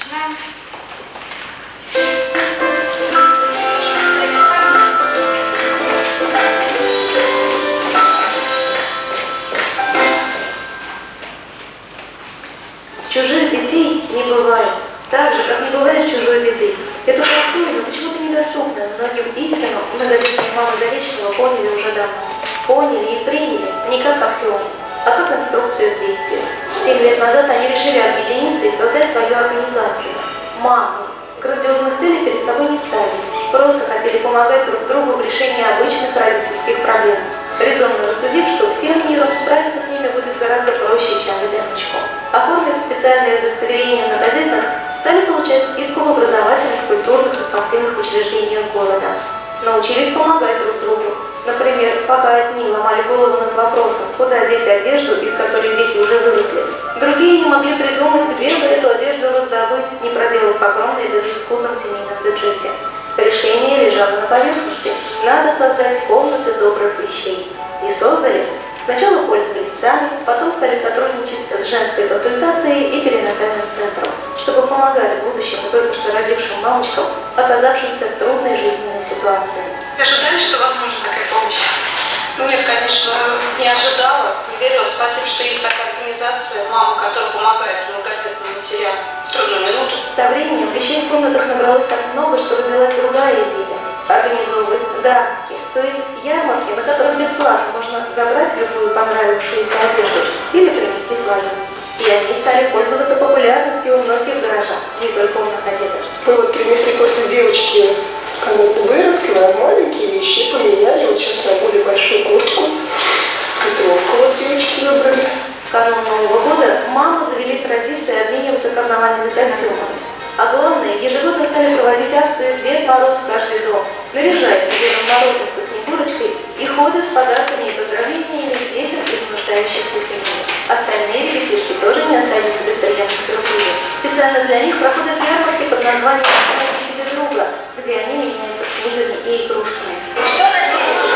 Начинаем. Чужих детей не бывает, так же, как не бывает чужой беды. Эту простую, но почему-то недоступную многим истину многодетные мамы Заречного поняли уже давно. Поняли и приняли не как аксиому, а как инструкцию к действию. 7 лет назад они решили объединиться и создать свою организацию. Мамы грандиозных целей перед собой не ставили, просто хотели помогать друг другу в решении обычных родительских проблем, резонно рассудив, что всем миром справиться с ними будет гораздо проще, чем в одиночку. Оформив специальное удостоверение многодетных, стали получать скидку в образовательных, культурных и спортивных учреждениях города. Научились помогать друг другу. Например, пока одни ломали голову над вопросом, куда деть одежду, из которой дети уже выросли, другие не могли придумать, где бы эту одежду раздобыть, не проделав огромные дыры в скудном семейном бюджете. Решение лежало на поверхности. Надо создать комнаты добрых вещей. И создали. Сначала пользовались сами, потом стали сотрудничать с женской консультацией и перинатальным центром, чтобы помогать будущим и только что родившим мамочкам, оказавшимся в трудной жизненной ситуации. Ожидали, что возможна такая помощь? Ну нет, конечно, не ожидала, не верила. Спасибо, что есть такая организация, мама, которая помогает многодетным матерям в трудную минуту. Со временем вещей в комнатах набралось так много, что родилась другая идея – организовывать дарки, то есть ярмарки, на которых бесплатно можно забрать любую понравившуюся одежду или принести свою. И они стали пользоваться популярностью у многих горожан, не только у многодетных. Мы вот принесли после девочки, когда выросла, маленькие вещи, поменяли. Вот сейчас на более большую куртку. Ветровку вот девочки выбрали. В канун Нового года мамы завели традицию обмениваться карнавальными костюмами. А главное, ежегодно стали проводить акцию «Дед Мороз в каждый дом». Наряжаются Дедом Морозом со Снегурочкой и ходят с подарками и поздравлениями к детям из нуждающихся семей. Остальные ребятишки тоже не остаются без приятных сюрпризов. Специально для них проходят ярмарки под названием «Найди себе друга», где они меняются книгами и игрушками. Что значит?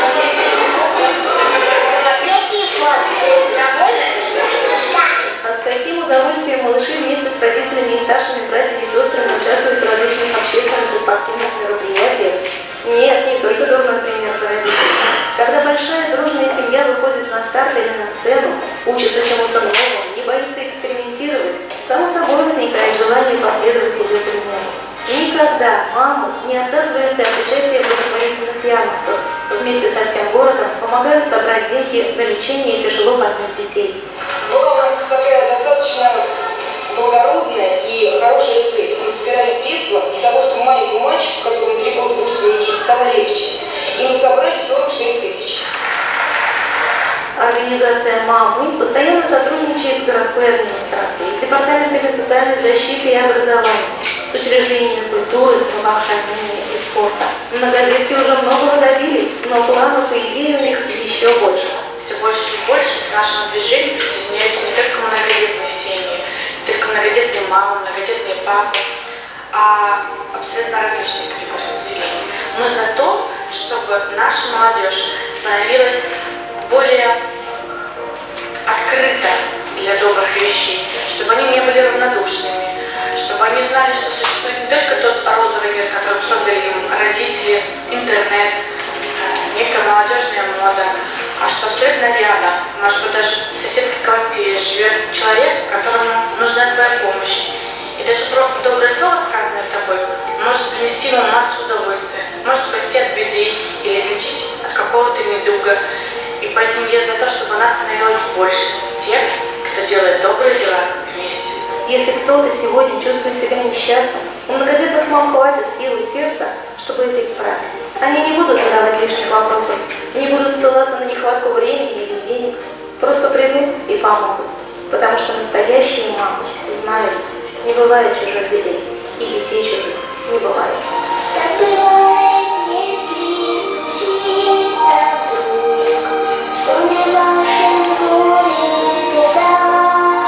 А с каким удовольствием малыши вместе с родителями и старшими братьями и сестрами участвуют в различных общественных и спортивных мероприятиях? Нет, не только дурной пример заразитель. Когда большая дружная семья выходит на старт или на сцену, учится чему-то новому, не боится экспериментировать, само собой возникает желание последовать ее примеру. Никогда мамы не отказываются от участия в благотворительных ярмарках. Вместе со всем городом помогают собрать деньги на лечение тяжело больных детей. Была у нас такая достаточно благородная и хорошая цель. Мы собирали средства для того, чтобы маленькому мальчику, которому 3 года брусили Никите, стало легче. И мы собрали 46 тысяч. Организация «Мамы» постоянно сотрудничает с городской администрацией, с департаментами социальной защиты и образования, с учреждениями культуры, здравоохранения и спорта. Многодетки уже многого добились, но планов и идей у них еще больше. Все больше и больше к нашему движению присоединяются не только многодетные семьи, не только многодетные мамы, многодетные папы, а абсолютно различные категории населения. Мы за то, чтобы наша молодежь становилась более открыта для добрых вещей, чтобы они не были равнодушными, чтобы они знали, что существует не только тот розовый мир, который создали им родители, интернет, некая молодежная мода, а что абсолютно рядом, может быть, даже в соседской квартире живет человек, которому нужна твоя помощь. И даже просто доброе слово, сказанное тобой, может принести ему массу удовольствия, может спасти от беды или излечить от какого-то недуга. И поэтому я за то, чтобы нас становилось больше тех, кто делает добрые дела вместе. Если кто-то сегодня чувствует себя несчастным, у многодетных мам хватит силы и сердца, чтобы это исправить. Они не будут задавать лишних вопросов, не будут ссылаться на нехватку времени или денег, просто придут и помогут. Потому что настоящие мамы знают, не бывает чужой беды, и детей чужих не бывает. Так бывает, если случится вдруг, что не в вашем поле беда.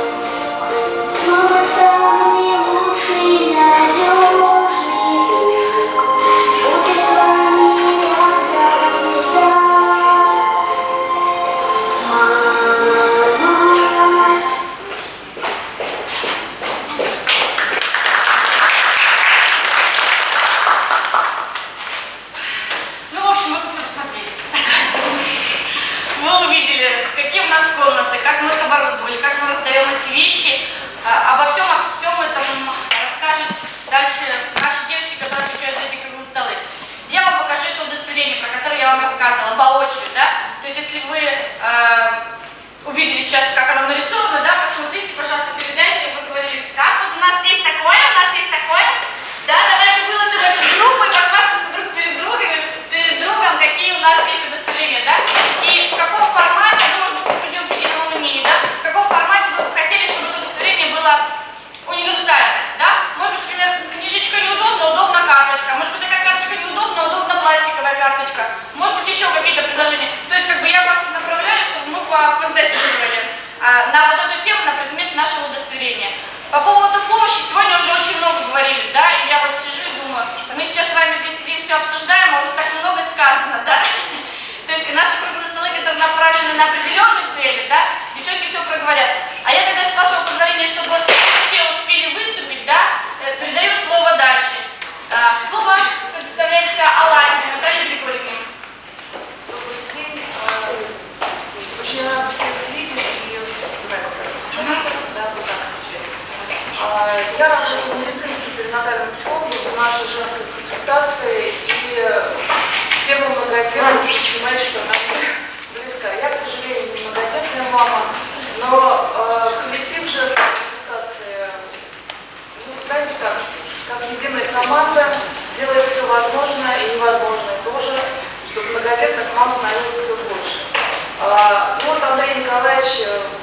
Мама самый лучший, надежный друг, будет с вами рядом всегда. Мама. пофантазировали на вот эту тему, на предмет нашего удостоверения. По поводу помощи сегодня уже очень много говорили, да, и я вот сижу и думаю, мы сейчас с вами здесь сидим, все обсуждаем, а уже так много сказано, да. То есть наши круглые столы, которые направлены на определенные цели, да, девчонки все проговорят. А я тогда, с вашего позволения, чтобы все успели выступить, да, передаю слово дальше. Слово предоставляется Алане Наталье Григорьевне. Добрый день. Очень рада всех видеть и я работаю медицинским перинатальным психологом в нашей женской консультации, и тема многодетности, понимаете, что она мне близка. Я, к сожалению, не многодетная мама, но коллектив женской консультации, ну, знаете как единая команда делает все возможное и невозможное тоже, чтобы многодетных мам становилось все больше. Ну вот Андрей Николаевич,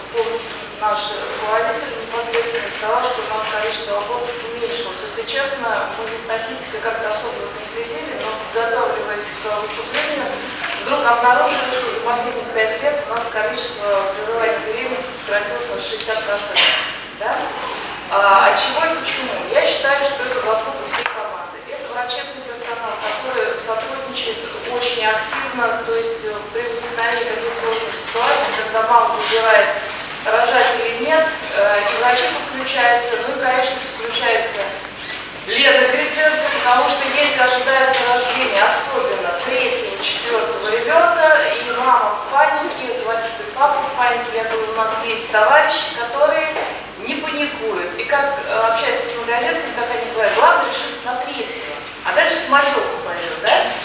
наш руководитель непосредственно сказал, что у нас количество абортов уменьшилось. Если честно, мы за статистикой как-то особо не следили, но подготавливаясь к выступлению, вдруг обнаружили, что за последние 5 лет у нас количество прерываний беременности сократилось на 60%. Да? От чего и почему? Я считаю, что это заслуга всей команды. Это врачебный персонал, который сотрудничает очень активно, то есть при возникновении каких-то сложных ситуаций, когда мама выбирает, рожать или нет, и врачи подключаются, ну и, конечно, подключается Лена Гриценко, потому что если ожидается рождение, особенно 3-го, 4-го ребенка, и мама в панике, говорит, что и папа в панике, я говорю, у нас есть товарищи, которые не паникуют. И как общаясь с многодетками, как они говорят, главное решиться на 3-го, а дальше самотёку пойдет,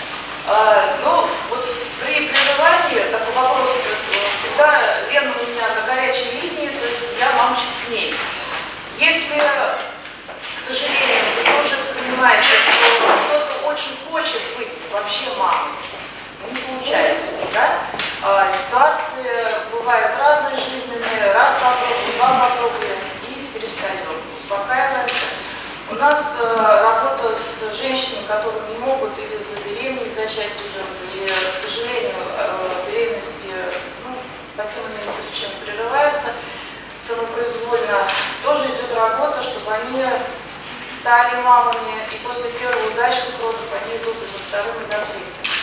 да? Ну, вот при прерывании такой вопрос, всегда Лена у меня на горячей линии, то есть я мамочка к ней. Если, к сожалению, вы тоже понимаете, что кто-то очень хочет быть вообще мамой, не получается, да? Ситуации бывают разные жизненные, раз попробуем, два попробуем и перестаем, успокаиваемся. У нас работа с женщинами, которые не могут или забеременеть, зачать ребенка, или, к сожалению, беременности по тем или иным причинам прерываются самопроизвольно, тоже идет работа, чтобы они стали мамами, и после первых удачных родов они идут и за вторым, и за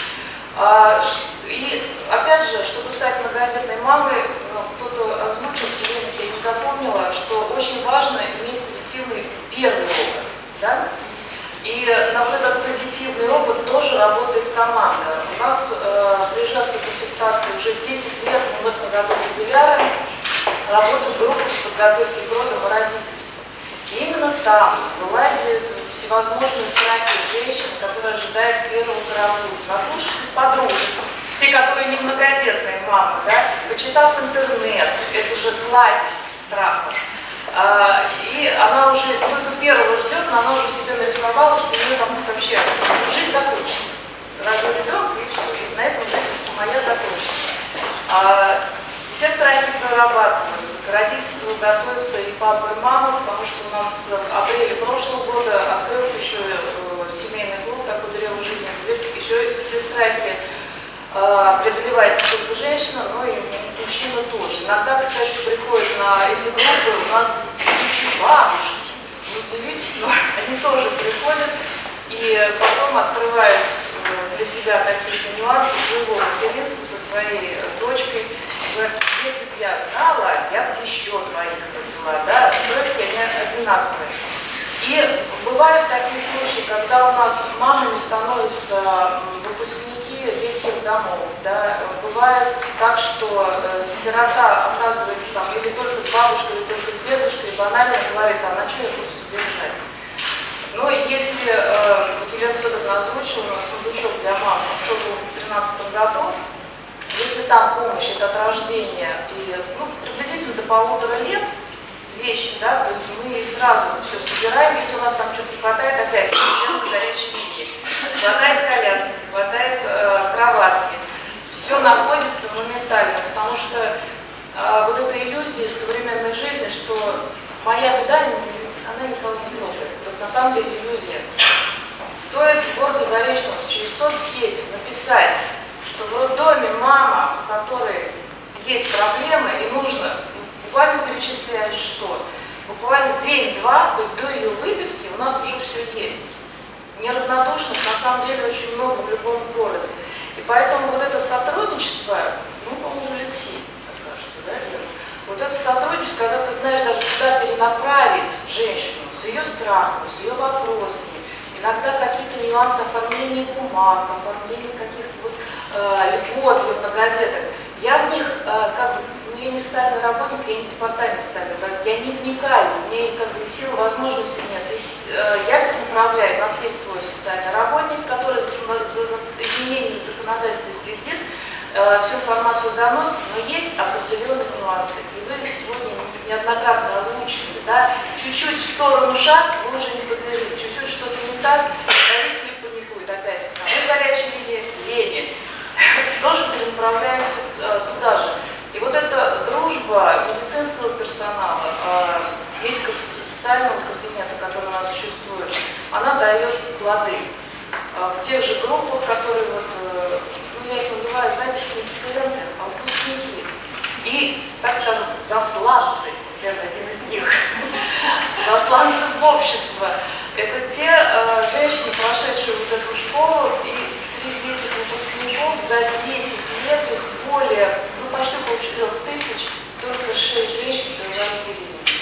третьим. И опять же, чтобы стать многодетной мамой, кто-то озвучил, сегодня я не запомнила, что очень важно иметь позитивный первый опыт. Да? И на вот этот позитивный опыт тоже работает команда. У нас при женской консультации уже 10 лет, мы в этом году юбиляре, работают группы по подготовке к родам и родительству. И именно там вылазят всевозможные страхи женщин, которые ожидают первого караулизма. Наслушавшись подруг, те, которые не многодетные мамы, да, почитав интернет, это же кладезь страхов. И она уже только первого ждет, но она уже себе нарисовала, что у нее там вообще жизнь закончится. Родил ребенка, и все, и на этом жизнь моя закончится. Все страхи прорабатываются, к родительству готовятся и папа, и мама, потому что у нас в апреле прошлого года открылся еще семейный клуб, такой древо жизни, где еще все страхи преодолевает не только женщина, но и мужчина тоже. Иногда, кстати, приходят на эти группы у нас еще бабушки. Удивительно, но они тоже приходят и потом открывают для себя какие-то нюансы своего материнства со своей дочкой. Говорят, если бы я знала, я бы еще двоих родила, да, стройки они одинаковые. И бывают такие случаи, когда у нас мамами становятся выпускники детских домов, да, бывает так, что сирота оказывается там или только с бабушкой, или только с дедушкой, и банально говорит, а на что я буду содержать? Но если, вот Елена Федоровна озвучила, у нас сундучок для мам создан в 2013 году, если там помощь это от рождения и приблизительно до 1,5 лет, вещи, да, то есть мы сразу все собираем, если у нас там что-то не хватает, опять на горячей линии, не хватает коляски, не хватает кроватки, все находится моментально, потому что вот эта иллюзия современной жизни, что моя беда, она никого не трогает, это на самом деле иллюзия. Стоит в городе Заречном через соцсети написать, что в роддоме мама, у которой есть проблемы, и нужно, буквально перечисляешь что? Буквально день-два, то есть до ее выписки у нас уже все есть. Неравнодушных на самом деле очень много в любом городе. И поэтому вот это сотрудничество, ну, по-моему, лет 7, пока что, да, Вера? Вот это сотрудничество, когда ты знаешь даже, куда перенаправить женщину, с ее страхом, с ее вопросами, иногда какие-то нюансы оформления бумаг, оформления каких-то вот льгот для многодеток. Я в них, как бы, ну, я не социальный работник, я не департамент социального работника, я не вникаю, у меня как бы сил, возможности нет. Я перенаправляю, у нас есть свой социальный работник, который за изменениями законодательства следит, всю информацию доносит, но есть определенные нюансы. И вы сегодня неоднократно озвучивали, да, чуть-чуть в сторону шаг, вы уже не подлежите, чуть-чуть что-то не так, родители паникуют опять. Мы горячие линии, тоже перенаправляемся туда же. И вот эта дружба медицинского персонала, медико-социального кабинета, который у нас существует, она дает плоды. В тех же группах, которые вот, ну, я их называю, знаете, не пациенты, а выпускники. И, так скажем, засланцы, я один из них, засланцы в общество. Это те женщины, прошедшие вот эту школу, и среди этих выпускников за 10 лет их более, ну, почти около 4000, только 6 женщин признали беременными.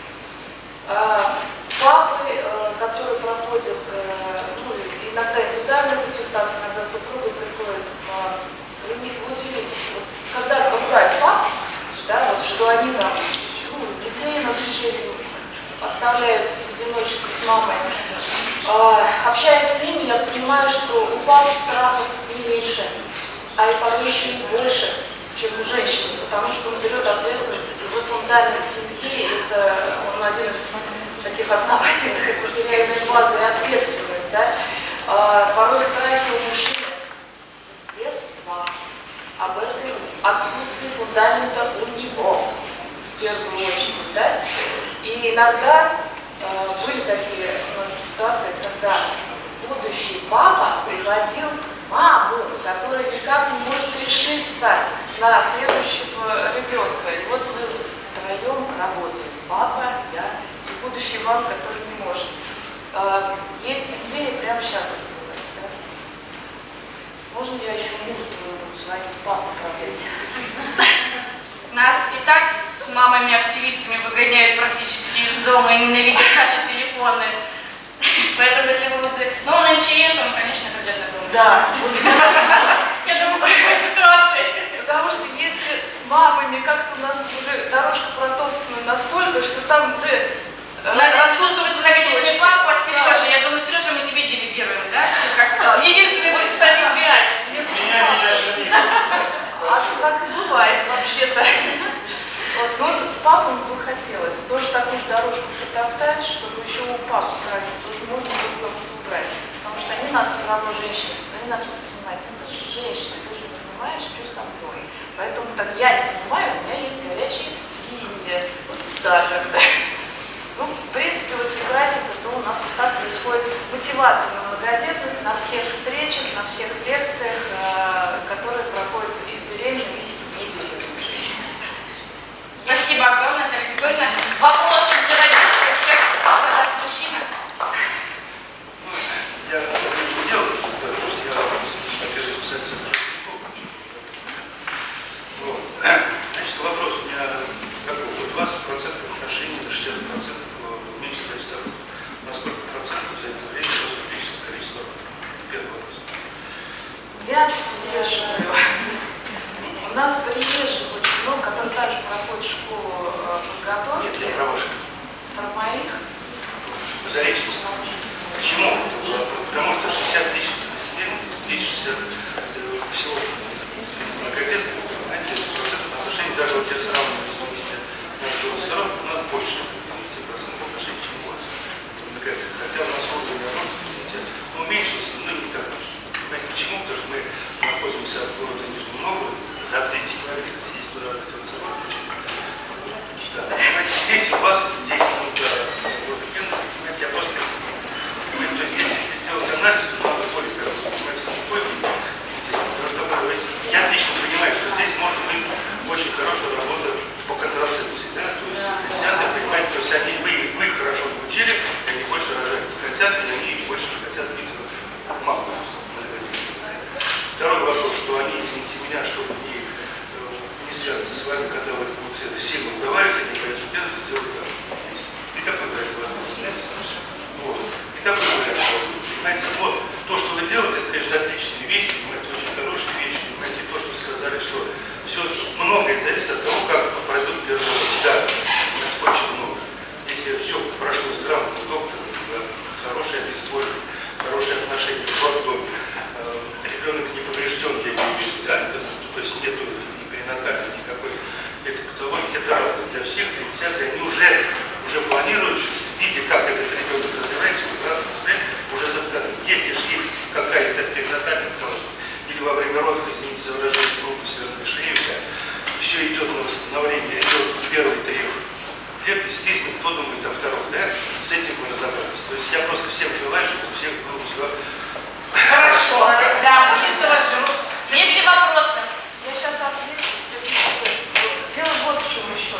Папы, которые проходят, ну, иногда индивидуальную консультацию, иногда супругы приходят, вы удивитесь, вот, когда ругают пап, да, вот, что они там, ну, детей на служение оставляют в одиночестве с мамой. Общаясь с ними, я понимаю, что у пап страхов не меньше, а и порой еще и больше, чем у женщин, потому что он берет ответственность за фундамент семьи, это он один из таких основательных материальной базы и ответственность, да. Порой страхи у мужчин с детства, об этом отсутствии фундамента у него, в первую очередь, да. И иногда были такие у нас ситуации, когда будущий папа приводил маму, которая никак не может решиться на следующего ребенка. И вот мы втроем работаем, папа, я и будущий мама, который не может. Есть идея прямо сейчас это говорить, да? Можно я еще мужу твоему буду звонить, папу управлять? Нас и так с мамами-активистами выгоняют практически из дома и ненавидят наши телефоны. Поэтому если вы будете... Ну, он НЧС, он, конечно, придет на дом. Да. Я живу в такой ситуации. Потому что если с мамами как-то у нас уже дорожка протоптана настолько, что там уже... У нас распутывается загадительный папа, Сережа, я думаю, Сережа, мы тебе делегируем, да? Как единственный вот связь. Меня жених. А так и бывает вообще-то. Вот, ну вот с папой бы хотелось тоже такую же дорожку протоптать, чтобы еще у пап страхи тоже можно было убрать. Потому что они нас все равно женщины, они нас воспринимают. Это же женщина, ты же не понимаешь, что со мной. Поэтому так я не понимаю, у меня есть горячая линия. Вот туда когда. Ну, в принципе, вот секретика, то у нас вот так происходит мотивация на многодетность, на всех встречах, на всех лекциях, которые проходят из беременной, из не беременной женщины. Спасибо огромное, Наталья Григорьевна. Вопрос тут же родился, сейчас задаст мужчина. Я не делал, потому что я опять специалист вот. Значит, вопрос у меня такой. 20% отношений на 60% меньше зависит от на сколько процентов за это время у вас увеличилось количество? Первый вопрос. Я отслеживаю. У нас приезжих очень много, которые также проходят школу подготовки. Нет, я про ваши такой вариант. Понимаете, вот то, что вы делаете, это, конечно, отличные вещи, понимаете, очень хорошие вещи, понимаете, то, что сказали, что все многое зависит от того, как пройдет первый год. Да, очень много. Если все прошло с грамотным доктором, хорошее обезболивание, хорошее отношение к врачу, ребенок не поврежден, я имею в виду, то есть нет ни перинатальной, никакой этой патологии, это радость для всех, и они уже планируют, видя, как этот ребенок развивается, уже запланируют. Если же есть какая-то перинатальная патология, или во время родов, извините за выражение, группы сверху шеевка, все идет на восстановление ребенка первые 3 лет, естественно, кто думает о втором, да? С этим мы разобраться. То есть я просто всем желаю, чтобы у всех было все. Хорошо, да, есть ли вопросы? Я сейчас отвечу, Сергей Петрович. Дело вот в чем еще.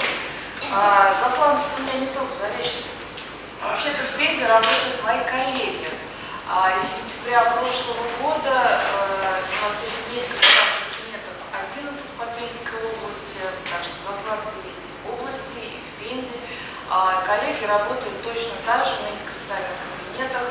Засланцы у меня не только Заречный. Вообще-то в Пензе работают мои коллеги. С сентября прошлого года у нас то есть медико-социальных кабинетов 11 по Пензенской области, так что засланцы есть и в области, и в Пензе. Коллеги работают точно так же в медико-социальных кабинетах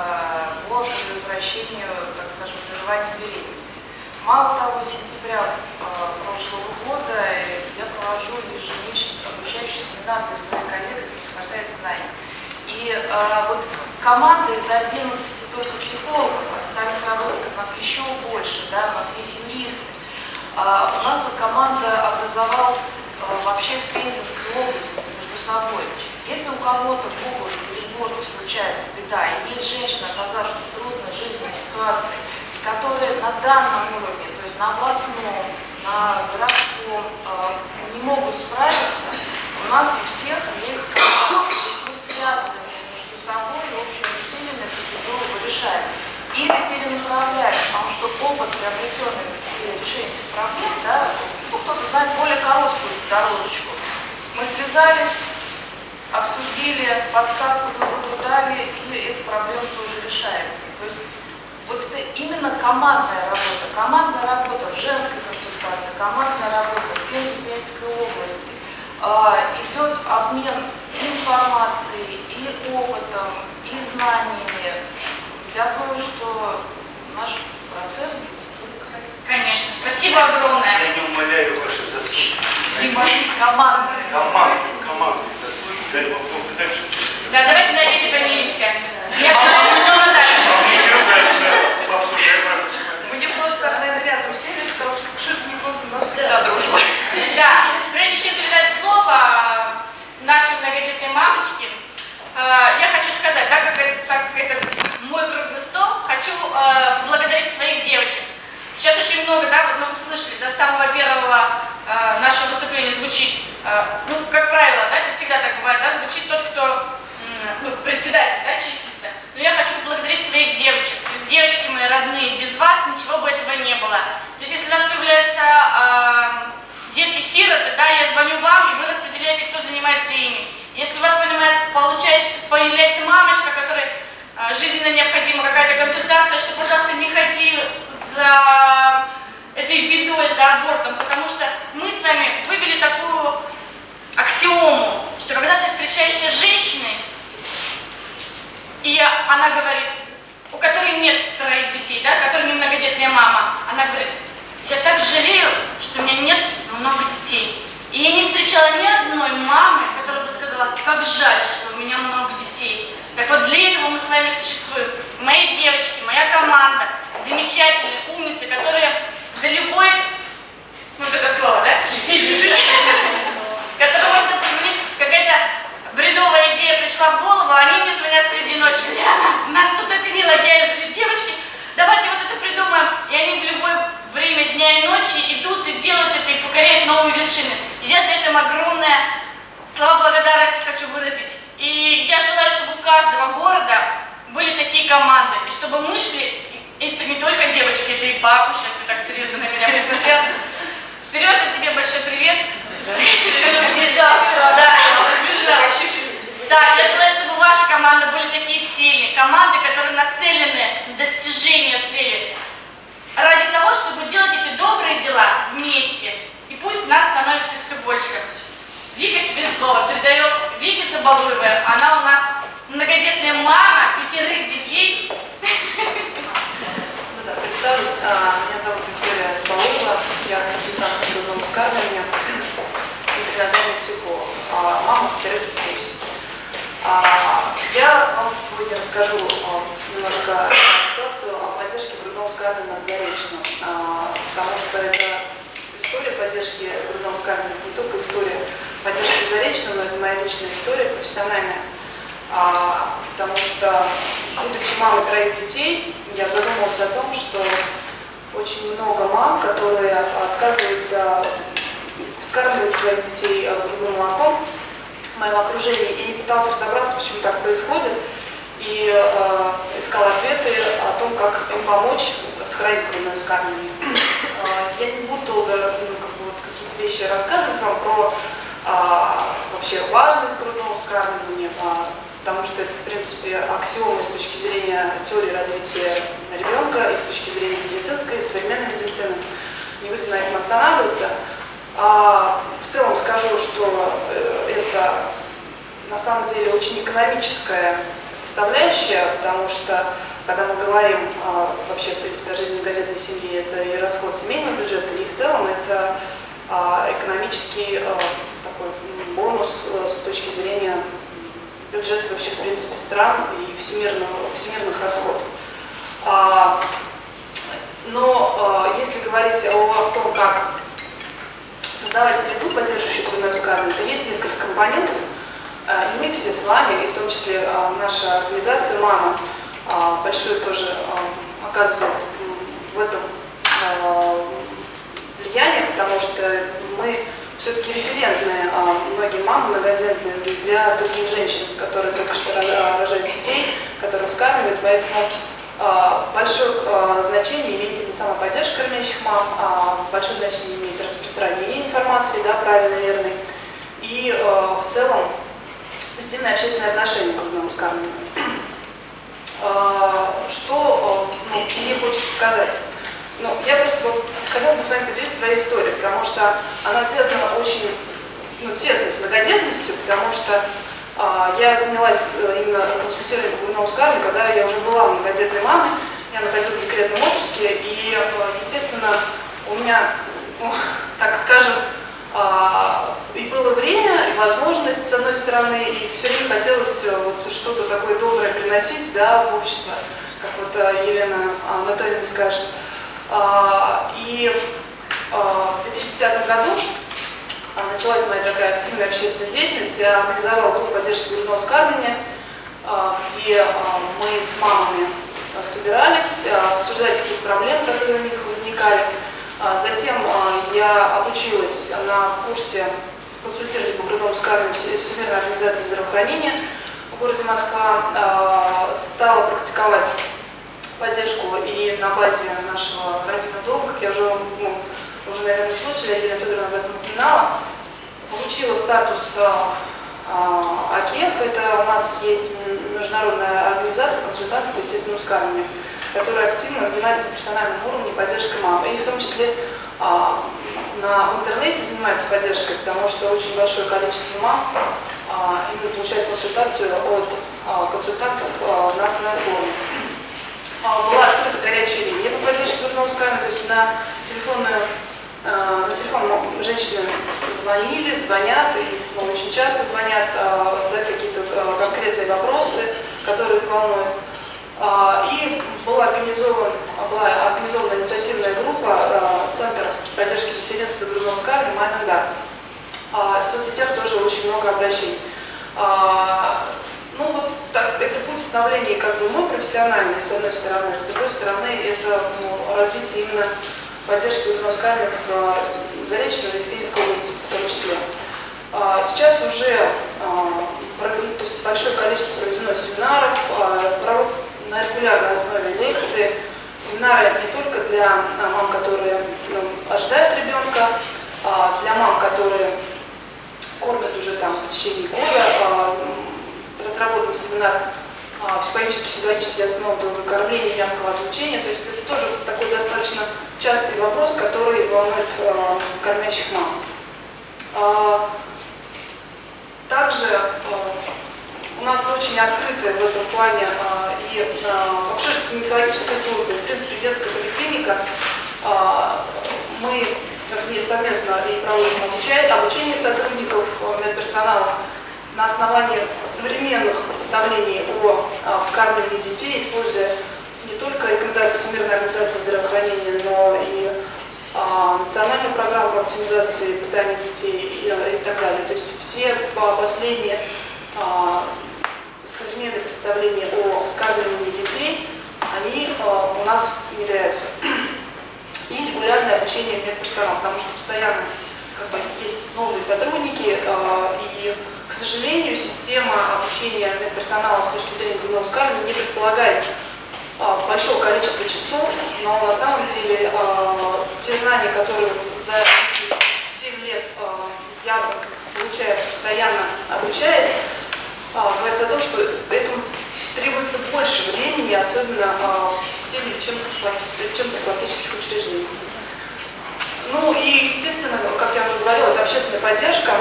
по предотвращению, так скажем, прерывания беременности. Мало того, с сентября прошлого года я провожу ежемесячно обучающие семинары для своих коллег, если не хватает знаний. И вот команда из 11 только психологов, остальных работников у нас еще больше, да, у нас есть юристы. У нас команда образовалась вообще в Пензенской области между собой. Если у кого-то в области или в городе случается беда, и есть женщина, оказавшаяся в трудной жизненной ситуации, с которой на данном уровне, то есть на областном, на городском, не могут справиться, у нас у всех есть команда. То есть мы связываемся между собой и общим усилием эту беду решаем. Или перенаправляем, потому что опыт, приобретенный при решении этих проблем, да, кто-то знает более короткую дорожечку. Мы связались, обсудили, подсказку друг другу дали, и эта проблема тоже решается. То есть вот это именно командная работа в женской консультации, командная работа в Пензенской области. Идет обмен и информацией, и опытом, и знаниями. Я думаю, что наш процесс... Конечно, спасибо огромное. Я не умоляю ваши заслуги. И мои командные заслуги, дай вам Бог дальше. Да, давайте на обеде помиримся. Я понимаю, снова дальше. Мне просто, наверное, рядом сели, потому что шутник у нас всегда дружба. Да, прежде чем передать слово нашей многодетной мамочке, я хочу сказать, так как это мой круглый стол, хочу поблагодарить своих девочек. Сейчас очень много, да, ну, вы слышали, до самого первого нашего выступления звучит, ну, как правило, да, это всегда так бывает, да, звучит тот, кто, ну, председатель, да, числится. Но я хочу поблагодарить своих девочек. То есть, девочки мои родные, без вас ничего бы этого не было. То есть, если у нас появляются дети-сироты, да, я звоню вам, и вы распределяете, кто занимается ими. Если у вас, появляется мамочка, которой жизненно необходима какая-то консультация, что, пожалуйста, не ходи за этой бедой, за абортом, потому что мы с вами вывели такую аксиому, что когда ты встречаешься с женщиной, и она говорит, у которой нет 3 детей, да, которая не многодетная мама, она говорит, я так жалею, что у меня нет много детей. И я не встречала ни одной мамы, которая бы сказала, как жаль, что у меня много детей. Так вот для этого мы с вами существуем. Мои девочки, моя команда, замечательные умницы, которые за любой, ну вот это слово, да? Которым можно позвонить, какая-то бредовая идея пришла в голову, они мне звонят среди ночи. Нас тут осенило, я говорю, девочки, давайте вот это придумаем. И они в любое время дня и ночи идут и делают это, и покоряют новые вершины. И я за это огромное слова благодарности хочу выразить. И я желаю, чтобы у каждого города были такие команды, и чтобы мы шли, это не только девочки, это и папа, сейчас ты так серьезно на меня посмотрел. Сережа, тебе большой привет. Сбежался, да, сбежался. Да, я желаю, чтобы ваши команды были такие сильные, команды, которые нацелены на достижение цели, ради того, чтобы делать эти добрые дела вместе. И пусть нас становится все больше. Вика тебе слово передает Вике Соболуевой. Она у нас многодетная мама 5 вскармливания и перинатальный психолог, мама 5 детей. Я вам сегодня расскажу немножко ситуацию о поддержке грудного вскармливания на Заречном, потому что это история поддержки грудного вскармливания, не только история поддержки Заречного, но это моя личная история, профессиональная. Потому что, будучи мамой 3 детей, я задумалась о том, что очень много мам, которые отказываются вскармливать своих детей грудным молоком в моем окружении, и пыталась разобраться, почему так происходит, и искала ответы о том, как им помочь сохранить грудное вскармливание. Я не буду долго какие-то вещи рассказывать вам про вообще важность грудного вскармливания, потому что это, в принципе, аксиома с точки зрения теории развития ребенка и с точки зрения медицинской, современной медицины. Не будем на этом останавливаться. В целом скажу, что это на самом деле очень экономическая составляющая, потому что, когда мы говорим вообще, в принципе, о жизни многодетной семьи, это и расход семейного бюджета, и в целом это экономический такой бонус с точки зрения бюджета вообще, в принципе, стран и всемирных расходов. Но если говорить о том, как создавать среду, поддерживающую грудное вскармливание, то есть несколько компонентов, и мы все с вами, и в том числе наша организация «Мама» большое тоже оказывает в этом влияние, потому что мы все-таки референтные многим мамам многодетным для других женщин, которые только что рожают детей, которые вскармливают, поэтому большое значение имеет не сама поддержка кормящих мам, а большое значение имеет распространение информации, да, правильной, верной, и в целом позитивное общественное отношение к грудному вскармливанию. Что мне хочется сказать? Я просто хотела бы с вами поделиться своей историей, потому что она связана очень тесно с многодетностью, потому что я занялась именно консультированием по грудному вскармливанию, когда я уже была многодетной мамой, я находилась в декретном отпуске, и, естественно, у меня, так скажем, и было время, и возможность, с одной стороны, и все время хотелось что-то такое доброе приносить, да, в общество, как вот Елена Анатольевна скажет. И в 2010 году началась моя такая активная общественная деятельность. Я организовала группу поддержки грудного вскармливания, где мы с мамами собирались, обсуждали какие-то проблемы, которые у них возникали. Затем я обучилась на курсе консультирования по грудному вскармливанию Всемирной организации здравоохранения в городе Москва, стала практиковать поддержку и на базе нашего родильного дома, как я уже, наверное, слышали, Елена Федоровна об этом упоминала, получила статус АКЕФ, это у нас есть международная организация консультантов по естественному вскармливанию, которая активно занимается на профессиональном уровне поддержкой мам, и в том числе в интернете занимается поддержкой, потому что очень большое количество мам именно получает консультацию от консультантов на основной форме. Была открыта горячая линия по поддержке грудного вскармливания, то есть на телефон женщины звонили, звонят, и очень часто звонят, задают какие-то конкретные вопросы, которые их волнуют. И была организована инициативная группа Центр поддержки материнства и грудного вскармливания «Мамин дар». В соцсетях тоже очень много обращений. Это путь становления мой профессиональный, с одной стороны, с другой стороны, это развитие именно поддержки грудного вскармливания в Заречной и в Пензенской области в том числе. Сейчас уже большое количество проведено семинаров, проводятся на регулярной основе лекции, семинары не только для мам, которые ожидают ребенка, для мам, которые кормят уже в течение года. Разработан семинар психологически, физиологически основанного кормления и ямкового отлучения. То есть это тоже такой достаточно частый вопрос, который волнует кормящих мам. Также у нас очень открытая в этом плане и акушерско-гинекологическая служба, в принципе, детская поликлиника. Мы где совместно и проводим обучение сотрудников медперсонала на основании современных представлений о вскармливании детей, используя не только рекомендации Всемирной организации здравоохранения, но и национальную программу оптимизации питания детей и так далее. То есть все последние современные представления о вскармливании детей, они у нас внедряются. И регулярное обучение медперсонала, потому что постоянно есть новые сотрудники, и, к сожалению, система обучения медперсонала с точки зрения грудного вскармливания не предполагает большого количества часов, но на самом деле те знания, которые за 7 лет я получаю, постоянно обучаясь, говорят о том, что этому требуется больше времени, особенно в системе лечебно-профилактических учреждений. Ну и, естественно, как я уже говорила, это общественная поддержка.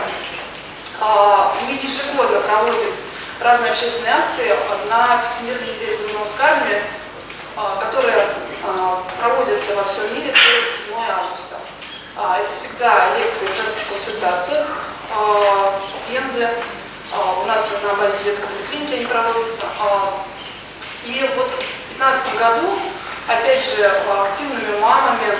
Мы ежегодно проводим разные общественные акции на Всемирной неделе грудного вскармливания, которые проводятся во всем мире с 1 по 7 августа. Это всегда лекции в женских консультациях в Пензе. У нас на базе детской поликлиники они проводятся. И вот в 2015 году, опять же, активными мамами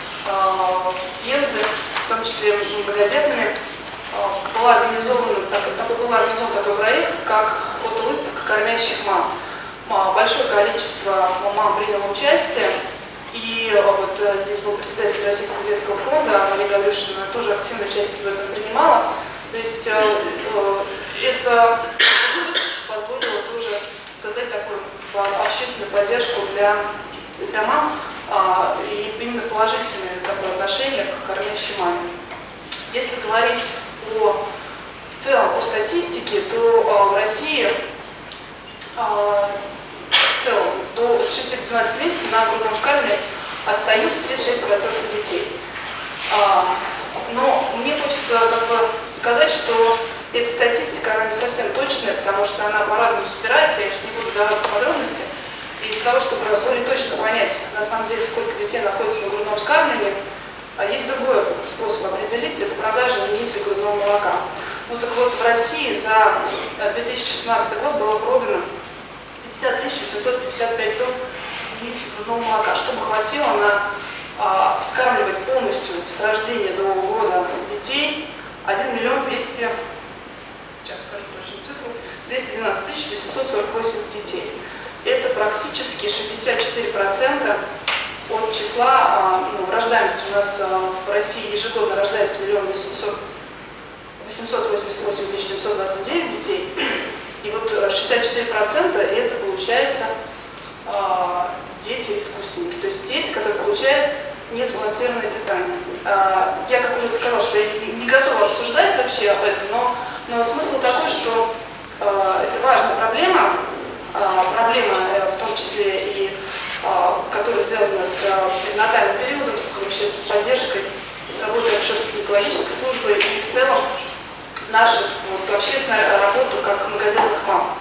Пензы, в том числе многодетными, был организован такой проект, как фотовыставка кормящих мам. Большое количество мам приняло участие, и вот здесь был председатель Российского детского фонда, Мария Гаврюшина, тоже активное участие в этом принимала. То есть это позволило тоже создать такую общественную поддержку для мам и именно положительное такое отношение к кормящей маме. Если говорить в целом о статистике, то в России в целом с 6 до 12 месяцев на грудном вскармливании остаются 36% детей. Но мне хочется сказать, что эта статистика, она не совсем точная, потому что она по-разному собирается, я сейчас не буду даваться в подробности. И для того, чтобы более точно понять, на самом деле, сколько детей находится на грудном вскармливании, есть другой способ определить, это продажа заменителей грудного молока. Ну так вот, в России за 2016 год было продано 50 855 тонн заменителей грудного молока, чтобы хватило на вскармливать полностью с рождения до года детей 1 200 000, сейчас скажу точную цифру, 212 848 детей. Это практически 64% от числа рождаемости. У нас в России ежегодно рождается 1 888 729 детей. И вот 64% это получается дети искусственники. То есть дети, которые получают несбалансированное питание. Я, как уже сказала, что я не готова обсуждать вообще об этом, но смысл такой, что это важная проблема, в том числе и которая связана с перинатальным периодом, вообще с поддержкой, с работой акушерско-гинекологической службы и в целом нашу общественную работу как многодетных мам.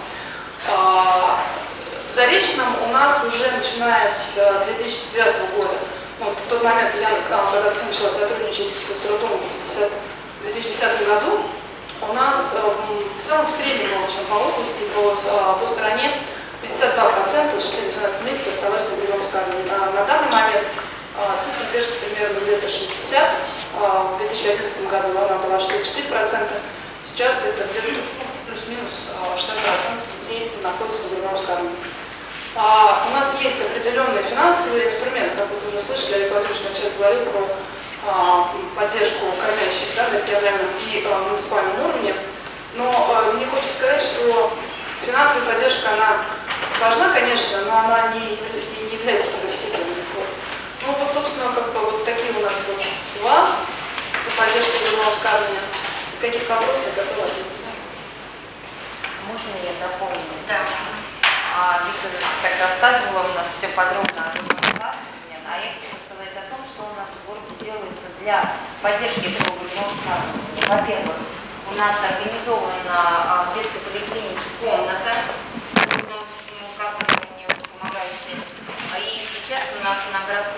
В Заречном у нас уже начиная с 2009 года, в тот момент, когда начала сотрудничать с роддомом в 2010 году, у нас в целом в среднем, чем по области, по стране 52% с 6-12 месяцев оставались на грудном вскармливании. На данный момент цифра держится примерно где-то 60%. В 2011 году она была 64%. Сейчас это где-то плюс-минус 60% детей находятся на грудном вскармливании. У нас есть определенные финансовые инструменты, как вы уже слышали, Олег Владимирович вначале говорил про поддержку кормящих на региональном и муниципальном уровне. Но мне хочется сказать, что финансовая поддержка, она важна, конечно, но она не является первостепенной. Ну вот, собственно, вот такие у нас дела с поддержкой грудного вскармливания. С каких вопросов готовы ответить? Можно я дополню? Да. Виктор так рассказывала у нас все подробно о грудном вскармливании, а я хочу сказать о том, что у нас в городе делается для поддержки этого грудного вскармливания. Во-первых, у нас организована в детской поликлинике комната грудного вскармливания, помогающая. И сейчас у нас на городском уровне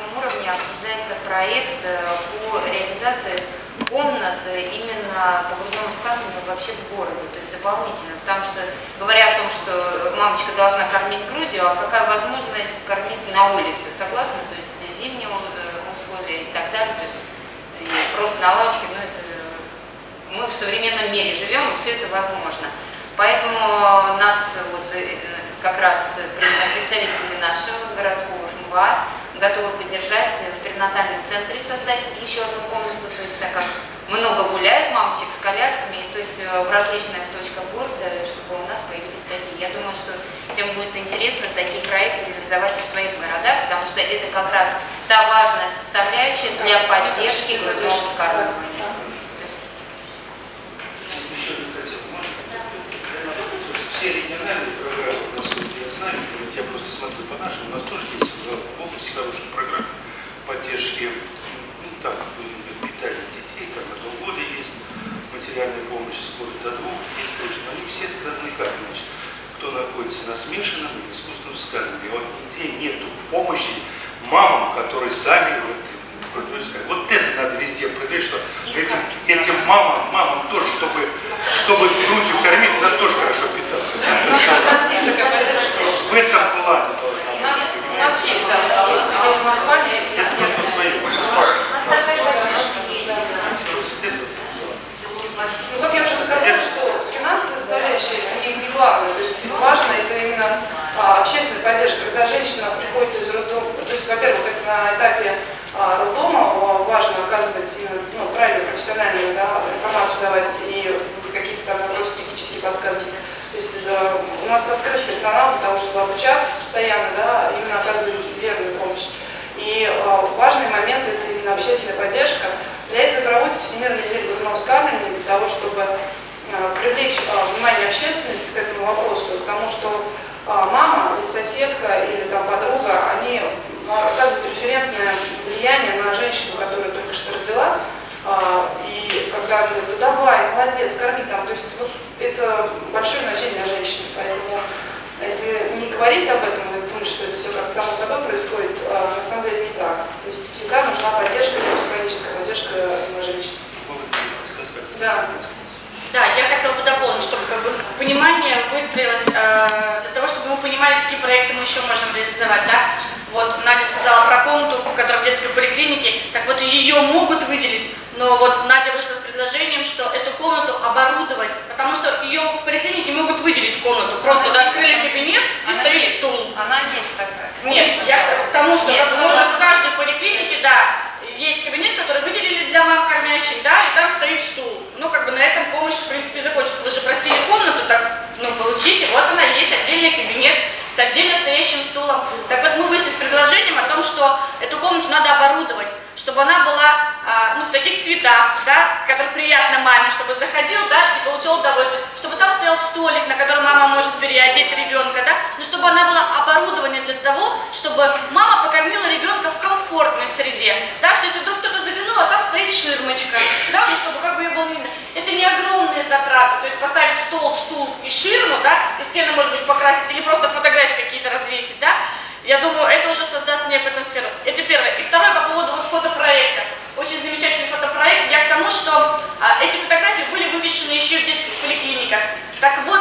уровне обсуждается проект по реализации комнат именно по грудному вскармливанию вообще в городе, то есть дополнительно, потому что говоря о том, что мамочка должна кормить грудью, а какая возможность кормить на улице, согласны? То есть зимние условия и так далее, то есть и просто на лавочке, ну это мы в современном мире живем, и все это возможно. Поэтому нас вот как раз представители нашего городского МВА готовы поддержать в перинатальном центре, создать еще одну комнату, то есть так как много гуляют мамочек с колясками, то есть в различных точках города, чтобы у нас появились такие. Я думаю, что всем будет интересно такие проекты реализовать и в своих городах, потому что это как раз та важная составляющая для поддержки грудного вскармливания. Еще не хотел, можно? Все региональные программы, насколько я знаю, я просто смотрю по нашим, у нас тоже есть в области хорошие программы поддержки, ну так, будем говорить, питания детей, там до года есть, материальная помощь с года до 2 есть точно, но они все сказаны как, значит, кто находится на смешанном или искусственном вскармливании. Вот нигде нету помощи мамам, которые сами вот это надо везде проверить, что этим мамам тоже, чтобы грудью кормить, надо тоже хорошо питаться. В этом плане должна быть. У нас есть, да, есть в Москве. Это просто свои. Ну, как я уже сказала, что финансовая составляющая не главная, то есть важно это именно общественная поддержка, когда женщина приходит из роддома, то есть, во-первых, это на этапе роддома важно оказывать правильную профессиональную информацию давать и какие-то там вопросы технические подсказывать. То есть у нас открыт персонал для того, чтобы обучаться постоянно, именно оказывать верную помощь. И важный момент это именно общественная поддержка. Для этого проводится Всемирная неделя грудного вскармливания, для того, чтобы привлечь внимание общественности к этому вопросу, потому что мама или соседка или там подруга, они оказывают референтное влияние на женщину, которая только что родила, и когда говорят, ну давай, молодец, корми там, то есть вот это большое значение для женщины, поэтому если не говорить об этом, и думать, что это все как-то само собой происходит, на самом деле не так. То есть всегда нужна поддержка, психологическая поддержка на женщин. Да. Да, я хотела бы дополнить, чтобы понимание выстроилось для того, чтобы мы понимали, какие проекты мы еще можем реализовать. Да? Вот Надя сказала про комнату, которая в детской поликлинике, так вот ее могут выделить, но вот Надя вышла с предложением, что эту комнату оборудовать, потому что ее в поликлинике могут выделить комнату, просто открыли кабинет и стоит стул. Она есть такая. Нет, я к тому, что можно в каждой поликлинике, есть кабинет, который выделили для мам кормящих, и там стоит стул. Ну, на этом помощь, в принципе, закончится. Вы же просили комнату, так, получите, вот она есть, отдельный кабинет с отдельно стоящим стулом. Так вот, мы вышли с предложением о том, что эту комнату надо оборудовать, чтобы она была в таких цветах, которые приятно маме, чтобы заходил, и получил удовольствие, чтобы там стоял столик, на котором мама может переодеть ребенка, но чтобы она была оборудована для того, чтобы мама покормила ребенка в комфортной среде, что если вдруг кто-то заглянул, а там стоит ширмочка, чтобы ее было не видно. Это не огромные затраты, то есть поставить стол, стул и ширму, и стены, может быть, покрасить или просто фотографии какие-то развесить, я думаю, это уже создаст некую атмосферу. Это первое. И второе, по поводу фотопроекта. Очень замечательный фотопроект. Я к тому, что эти фотографии были вывешены еще в детских поликлиниках. Так вот,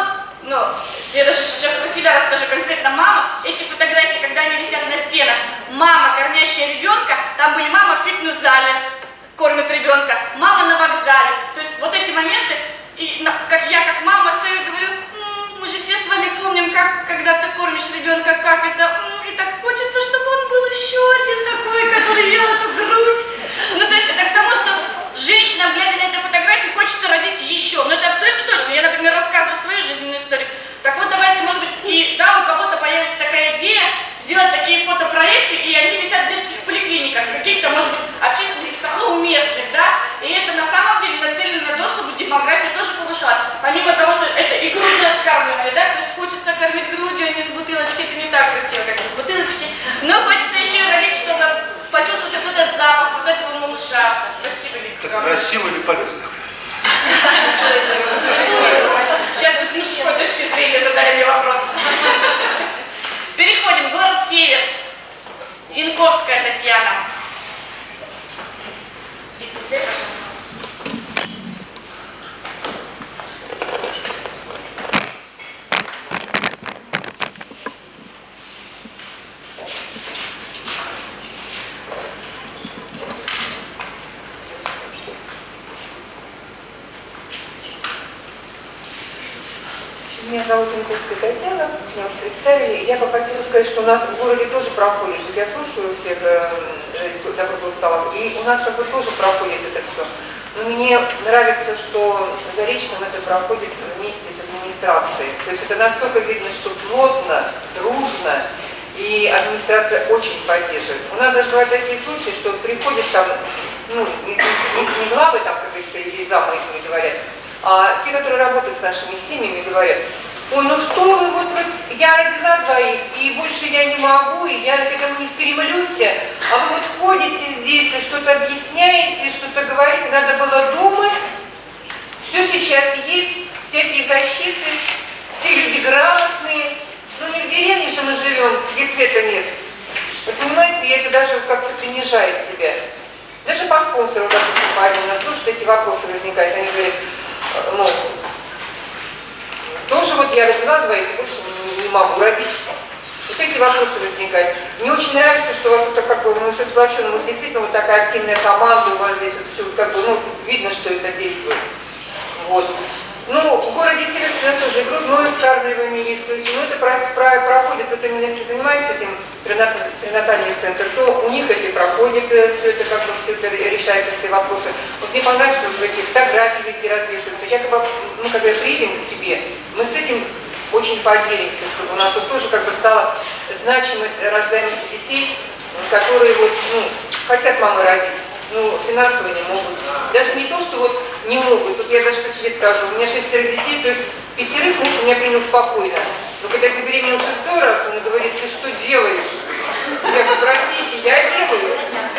я даже сейчас про себя расскажу, конкретно мама. Эти фотографии, когда они висят на стенах, мама, кормящая ребенка, там были мама в фитнес-зале, кормит ребенка, мама на вокзале. То есть вот эти моменты, и как мама стою и говорю, мы же все с вами помним, как когда ты кормишь ребенка, как это, и так хочется, чтобы он был еще один такой, который ел эту грудь. То есть это к тому, что женщинам, глядя на эту фотографию, хочется родить еще. Это абсолютно точно. Я, например, рассказываю свою жизненную историю. Так вот, давайте, может быть, и у кого-то появится такая идея, сделать такие фотопроекты, и они висят в детских поликлиниках, каких-то, может быть, общественных, местных, и это на самом деле нацелено на то, чтобы демография тоже повышалась. Помимо того, что это и грудное вскармливание, то есть хочется кормить грудью, а не с бутылочки, это не так красиво, как с бутылочки, но хочется еще и родить, чтобы почувствовать вот этот запах, вот этого малыша. Спасибо, Виктор. Так красиво или полезно? Сейчас вы с мужской точки зрения задали мне вопрос. Переходим. Город Северск. Винковская Татьяна. Маяковская Татьяна, меня уже представили. Я бы хотела сказать, что у нас в городе тоже проходит, я слушаю всех добрых талантов, и у нас как бы тоже проходит это все. Но мне нравится, что в Заречном это проходит вместе с администрацией. То есть это настолько видно, что плотно, дружно, и администрация очень поддерживает. У нас даже бывают такие случаи, что приходишь там, ну, если не главы, там, как говорится, или замы их не говорят, а те, которые работают с нашими семьями, говорят: ой, ну что вы, вот я родила двоих, и больше я не могу, и я к этому не стремлюсь, а вы вот ходите здесь, и что-то объясняете, что-то говорите, надо было думать, все сейчас есть, всякие защиты, все люди грамотные, ну не в деревне же мы живем, где света нет. Вы понимаете, и это даже как-то принижает себя. Даже по спонсору, допустим, у нас тоже такие вопросы возникают, они говорят, ну, тоже вот я родила двоих, и больше не могу родить. Вот эти вопросы возникают. Мне очень нравится, что у вас вот так как бы, ну, все сплочено, может, действительно вот такая активная команда, у вас здесь вот все как бы, ну, видно, что это действует. Вот. Ну, в городе Северск у нас тоже и грудное вскармливание есть, то есть, ну, это проходит, вот именно если занимается этим пренатальный центр, то у них это и проходит, все это как бы, все это решается, все вопросы. Вот мне понравилось, что вот эти фотографии везде развешиваются. Я как бы, ну, когда приедем к себе, мы с этим очень поделимся, чтобы у нас вот тоже как бы стала значимость рождаемости детей, которые вот, ну, хотят мамы родить. Ну, финансово не могут. Даже не то, что вот не могут. Тут я даже по себе скажу, у меня 6 детей, то есть 5 муж у меня принял спокойно. Но когда я забеременела 6-й раз, он говорит: ты что делаешь? Я говорю: простите, я делаю.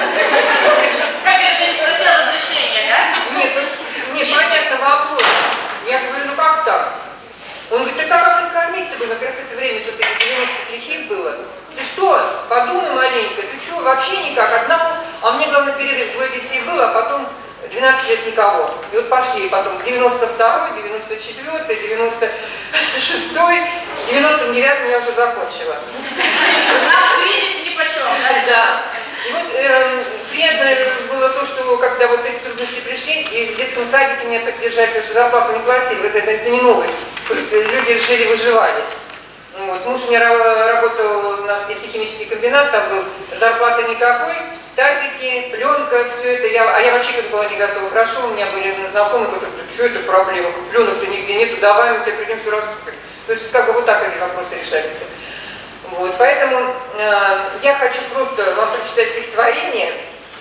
Как это спросил разрешение, да? Нет, понятно вопрос. Я говорю: ну как так? Он говорит: ты как их кормить-то было? Как раз это время, тут 90-х лихих было. Ты что, подумай маленько, ты что, вообще никак, одному, а мне главный перерыв, 2 детей было, а потом 12 лет никого. И вот пошли потом 92-й, 94-й, 96-й, 99-й я уже закончила. Нам кризис нипочем, да? Да. И вот приятно было то, что когда вот эти трудности пришли, и в детском садике меня поддержали, потому что зарплату не платили, вы знаете, это не новость. То есть люди жили, выживали. Вот. Муж у меня работал, у нас нефтехимический комбинат, там был, зарплаты никакой, тазики, пленка, все это. А я вообще как была не готова. Хорошо, у меня были знакомые, которые говорят: что это проблема, пленок-то нигде нету, давай мы тебе придем все раз. То есть как бы вот так эти вопросы решались. Вот. Поэтому я хочу просто вам прочитать стихотворение.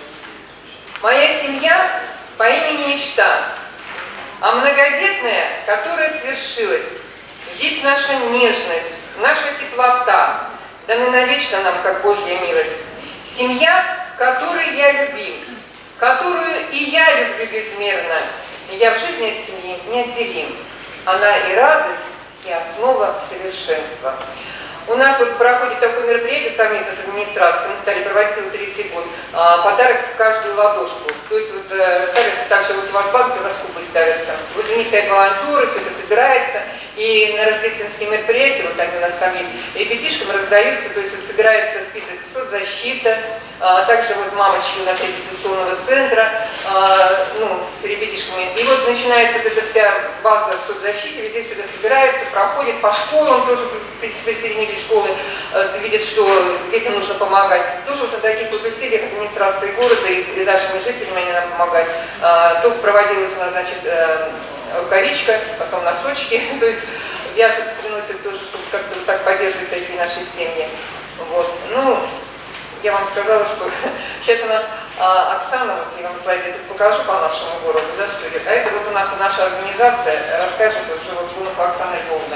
«Моя семья по имени Мечта, а многодетная, которая свершилась. Здесь наша нежность, наша теплота, даны навечно нам, как Божья милость. Семья, которой я любим, которую и я люблю безмерно. И я в жизни от семьи неотделим. Она и радость, и основа совершенства». У нас вот проходит такое мероприятие совместно с администрацией, мы стали проводить его 3-й год, подарок в каждую ладошку. То есть вот ставится также, вот у вас банки, у нас кубы ставятся. Возле них стоят волонтеры, все это собирается. И на рождественские мероприятия, вот они у нас там есть, ребятишкам раздаются, то есть вот собирается список соцзащиты, также вот мамочки у нас реабилитационного центра, ну, с ребятишками. И вот начинается вот эта вся база в соцзащите, везде сюда собирается, проходит по школам, тоже присоединились школы, видят, что детям нужно помогать. Тоже вот на таких вот усилиях администрации города и нашими жителями они нам помогают. Только проводилась у нас, значит, рукавичка, потом носочки, то есть вяжут, приносят тоже, чтобы как-то вот так поддерживать такие наши семьи. Вот. Ну, я вам сказала, что сейчас у нас Оксана, вот я вам слайды покажу по нашему городу, да, что идет. А это вот у нас наша организация, расскажет уже вот Жунова Оксана Львовна.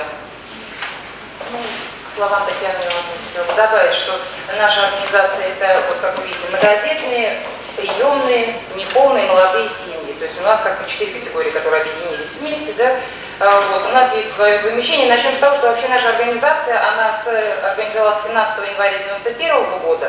К словам Татьяны Ивановны добавить, что наша организация это, вот как вы видите, многодетные, приемные, неполные молодые семьи. То есть у нас как бы 4 категории, которые объединились вместе, да. Вот, у нас есть свое помещение. Начнем с того, что вообще наша организация, она организовалась 17 января 1991 года,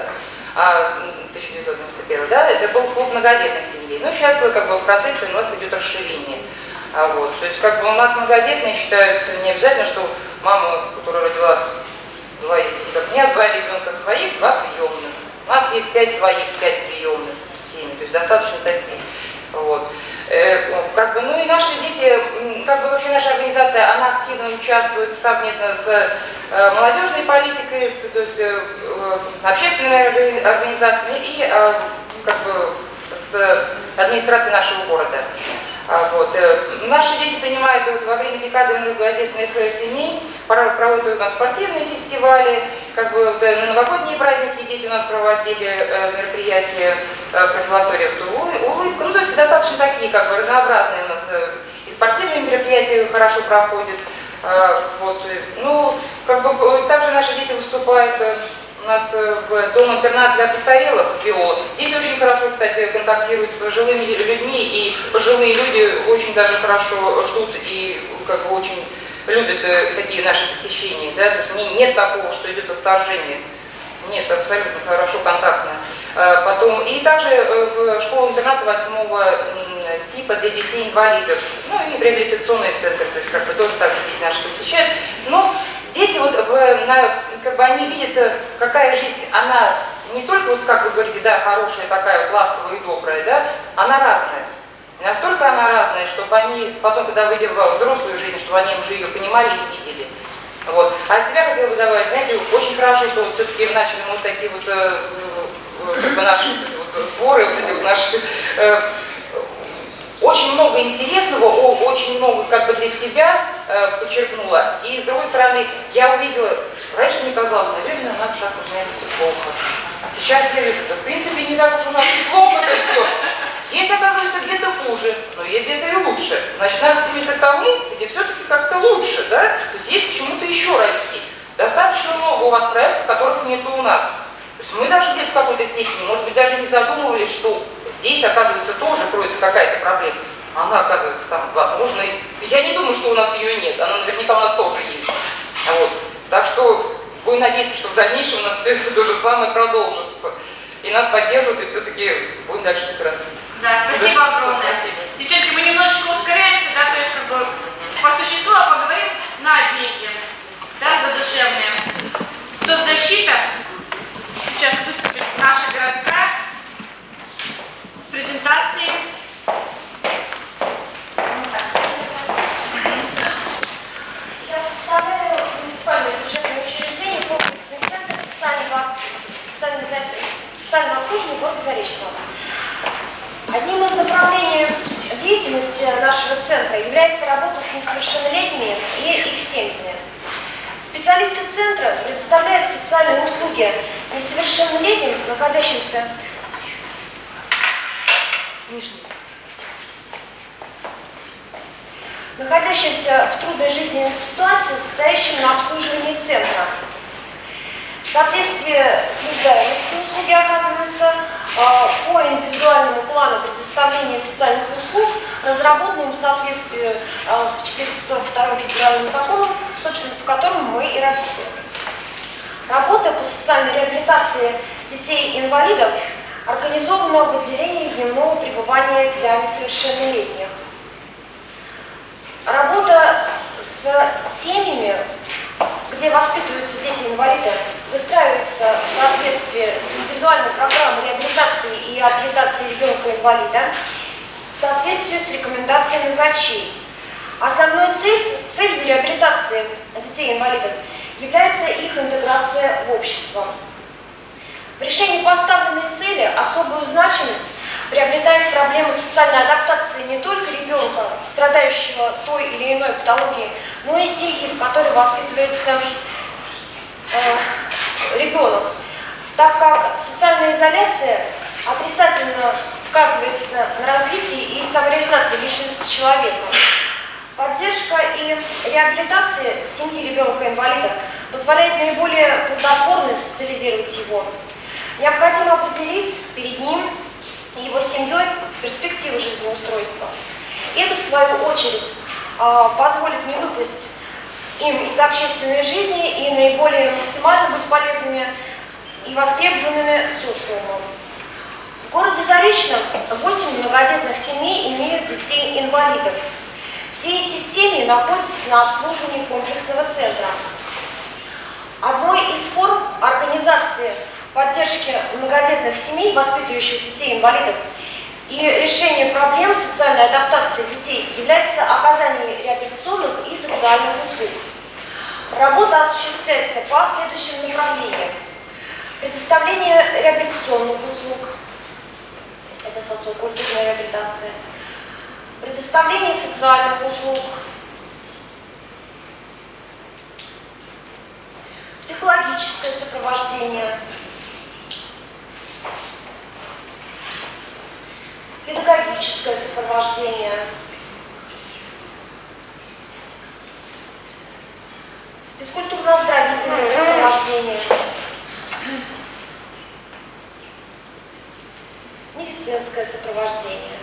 1991, да, это был клуб многодетных семей. Но сейчас как бы в процессе у нас идет расширение. Вот, то есть как бы у нас многодетные считаются не обязательно, что мама, которая родила два ребенка своих, 2 приемных. У нас есть 5 своих, 5 приемных семей, то есть достаточно такие. Вот. Как бы, ну и наши дети как бы вообще наша организация, она активно участвует совместно с молодежной политикой, то есть общественными организациями и как бы с администрацией нашего города. Вот. Наши дети принимают вот, во время декады многодетных семей, проводятся у нас спортивные фестивали, как бы на новогодние праздники дети у нас проводили мероприятия профилактория улыбка. Ну, то есть достаточно такие как бы разнообразные у нас и спортивные мероприятия хорошо проходят. Вот. Ну, как бы также наши дети выступают у нас в дом-интернат для престарелых, биолог. Дети очень хорошо, кстати, контактируют с пожилыми людьми, и пожилые люди очень даже хорошо ждут и как бы очень любят такие наши посещения. Да? То есть нет такого, что идет отторжение. Нет, абсолютно хорошо, контактно. Потом, и также в школу-интернат 8-го типа для детей-инвалидов, ну и реабилитационный центр, то есть как бы тоже так дети наши посещают. Но дети вот как бы они видят, какая жизнь, она не только вот как вы говорите, да, хорошая такая, ласковая и добрая, да, она разная. И настолько она разная, чтобы они потом, когда выйдя в взрослую жизнь, чтобы они уже ее понимали и видели. Вот. А от себя хотела бы добавить, знаете, очень хорошо, что вот все-таки начали мы вот такие вот как бы наши вот сборы, вот эти вот наши очень много интересного, очень много как бы для себя подчеркнула. И с другой стороны, я увидела, раньше мне казалось, наверное, у нас так вот, наверное, все плохо. А сейчас я вижу, что в принципе не так уж у нас и плохо это все. Есть, оказывается, где-то хуже, но есть где-то и лучше. Значит, надо стремиться к тому, где все-таки как-то лучше, да? То есть есть к чему-то еще расти. Достаточно много у вас проектов, которых нету у нас. То есть мы даже где-то в какой-то степени, может быть, даже не задумывались, что здесь, оказывается, тоже кроется какая-то проблема. Она, оказывается, там, возможно, я не думаю, что у нас ее нет, она наверняка у нас тоже есть. Вот. Так что будем надеяться, что в дальнейшем у нас все это то же самое продолжится. И нас поддержат, и все-таки будем дальше собираться. Да, спасибо огромное. Девчонки, мы немножечко ускоряемся, да, то есть как бы по существу поговорим на обеде, да, задушевные. Соцзащита. Сейчас выступит наша городская с презентацией. Я представляю муниципальное бюджетное учреждение, комплексный центр социального обслуживания города Заречного. Одним из направлений деятельности нашего центра является работа с несовершеннолетними и их семьями. Специалисты центра предоставляют социальные услуги несовершеннолетним, находящимся в трудной жизненной ситуации, состоящим на обслуживании центра. В соответствии с нуждаемостью услуги оказываются по индивидуальному плану предоставления социальных услуг, разработанным в соответствии с 442 федеральным законом, собственно, в котором мы и работаем. Работа по социальной реабилитации детей-инвалидов организована в отделении дневного пребывания для несовершеннолетних. Работа с семьями, где воспитываются дети-инвалиды, выстраивается в соответствии с индивидуальной программой реабилитации и реабилитации ребенка-инвалида, в соответствии с рекомендациями врачей. Основной целью реабилитации детей-инвалидов является их интеграция в общество. В решении поставленной цели особую значимость приобретает проблема социальной адаптации не только ребенка, страдающего той или иной патологией, но и семьи, в которой воспитывается ребенок, так как социальная изоляция отрицательно сказывается на развитии и самореализации личности человека. Поддержка и реабилитация семьи ребенка-инвалида позволяет наиболее плодотворно социализировать его. Необходимо определить перед ним и его семьей перспективы жизнеустройства. Это, в свою очередь, позволит не выпасть им из общественной жизни и наиболее максимально быть полезными и востребованными социумом. В городе Заречном 8 многодетных семей имеют детей-инвалидов. Все эти семьи находятся на обслуживании комплексного центра. Одной из форм организации поддержки многодетных семей, воспитывающих детей-инвалидов, И решение проблем социальной адаптации детей является оказание реабилитационных и социальных услуг. Работа осуществляется по следующим направлениям. Предоставление реабилитационных услуг, это социокультурная реабилитация, предоставление социальных услуг, психологическое сопровождение, педагогическое сопровождение, физкультурно-оздоровительное сопровождение, медицинское сопровождение.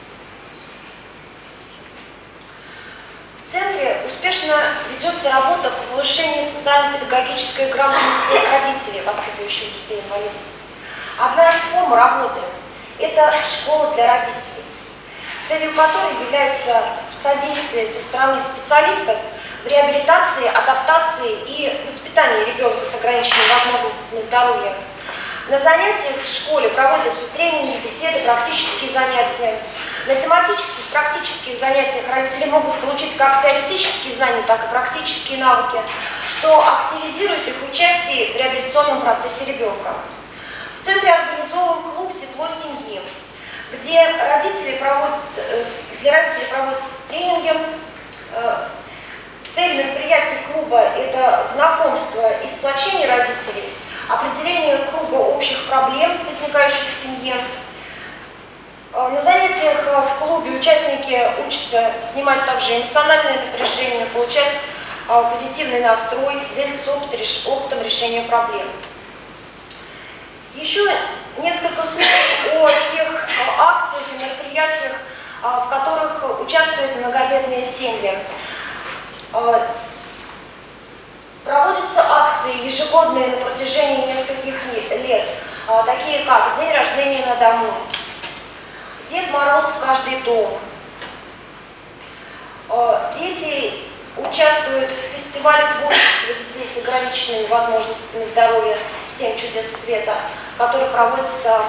В центре успешно ведется работа по повышению социально-педагогической грамотности родителей, воспитывающих детей-инвалидов. Одна из форм работы – это школа для родителей, целью которой является содействие со стороны специалистов в реабилитации, адаптации и воспитании ребенка с ограниченными возможностями здоровья. На занятиях в школе проводятся тренинги, беседы, практические занятия. На тематических, практических занятиях родители могут получить как теоретические знания, так и практические навыки, что активизирует их участие в реабилитационном процессе ребенка. В центре организован клуб «Тепло семьи», где для родителей проводятся тренинги. Цель мероприятий клуба – это знакомство и сплочение родителей, определение круга общих проблем, возникающих в семье. На занятиях в клубе участники учатся снимать также эмоциональное напряжение, получать позитивный настрой, делиться опытом решения проблем. Еще несколько слов о тех акциях и мероприятиях, в которых участвуют многодетные семьи. Проводятся акции ежегодные на протяжении нескольких лет, такие как День рождения на дому, Дед Мороз в каждый дом. Дети участвуют в фестивале творчества детей с ограниченными возможностями здоровья «7 чудес света», который проводится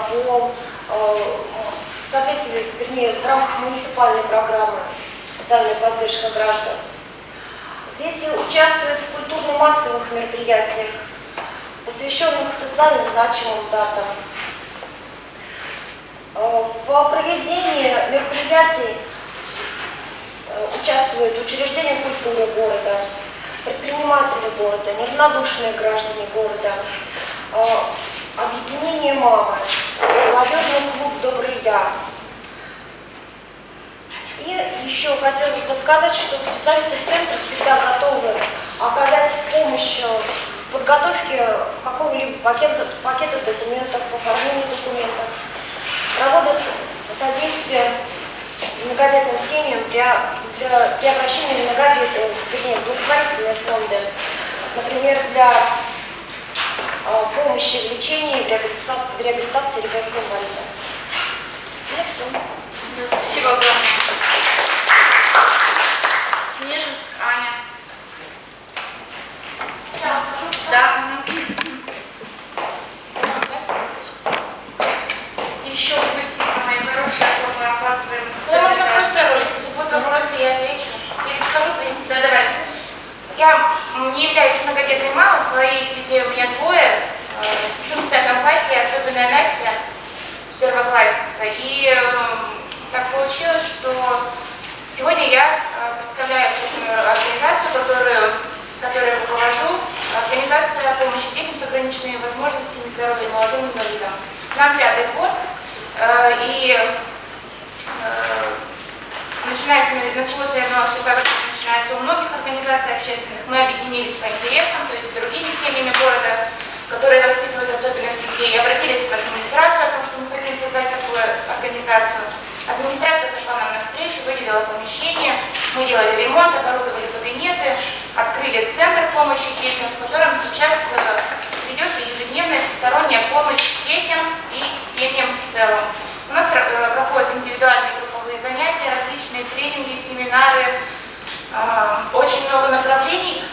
в рамках муниципальной программы «Социальная поддержка граждан». Дети участвуют в культурно-массовых мероприятиях, посвященных социально значимым датам. В проведении мероприятий участвуют учреждения культуры города, предприниматели города, неравнодушные граждане города, объединение «Мамы», молодежный клуб «Добрый Я». И еще хотелось бы сказать, что специалисты центра всегда готовы оказать помощь в подготовке какого-либо пакета документов, в оформлении документов, проводят содействие многодетным семьям при обращении в благотворительные фонды, например, для помощи в лечении, в реабилитации ребенка-инвалида. И все. Спасибо огромное. Снежинск, Аня. Сейчас скажу. Да. Еще быстренько, моя хорошая, а то мы опаздываем. Ну, можно просто ролик, если будут вопросы, я отвечу. Или скажу, Да, давай. Я не являюсь многодетной мамой, своих детей у меня двое. Сын в 5 классе, особенная Настя, первоклассница. И так получилось, что сегодня я представляю общественную организацию, которую руковожу, организация помощи детям с ограниченными возможностями здоровья и молодым инвалидам. Нам 5-й год, и началось, наверное, с того, что начинается у многих организаций общественных. Мы объединились по интересам, то есть с другими семьями города, которые воспитывают особенных детей, обратились в администрацию о том, что мы хотим создать такую организацию. Администрация пошла нам навстречу, выделила помещение, мы делали ремонт, оборудовали кабинеты, открыли центр помощи детям, в котором сейчас ведется ежедневная всесторонняя помощь детям и семьям в целом. У нас проходят индивидуальные групповые занятия, различные тренинги, семинары, очень много направлений.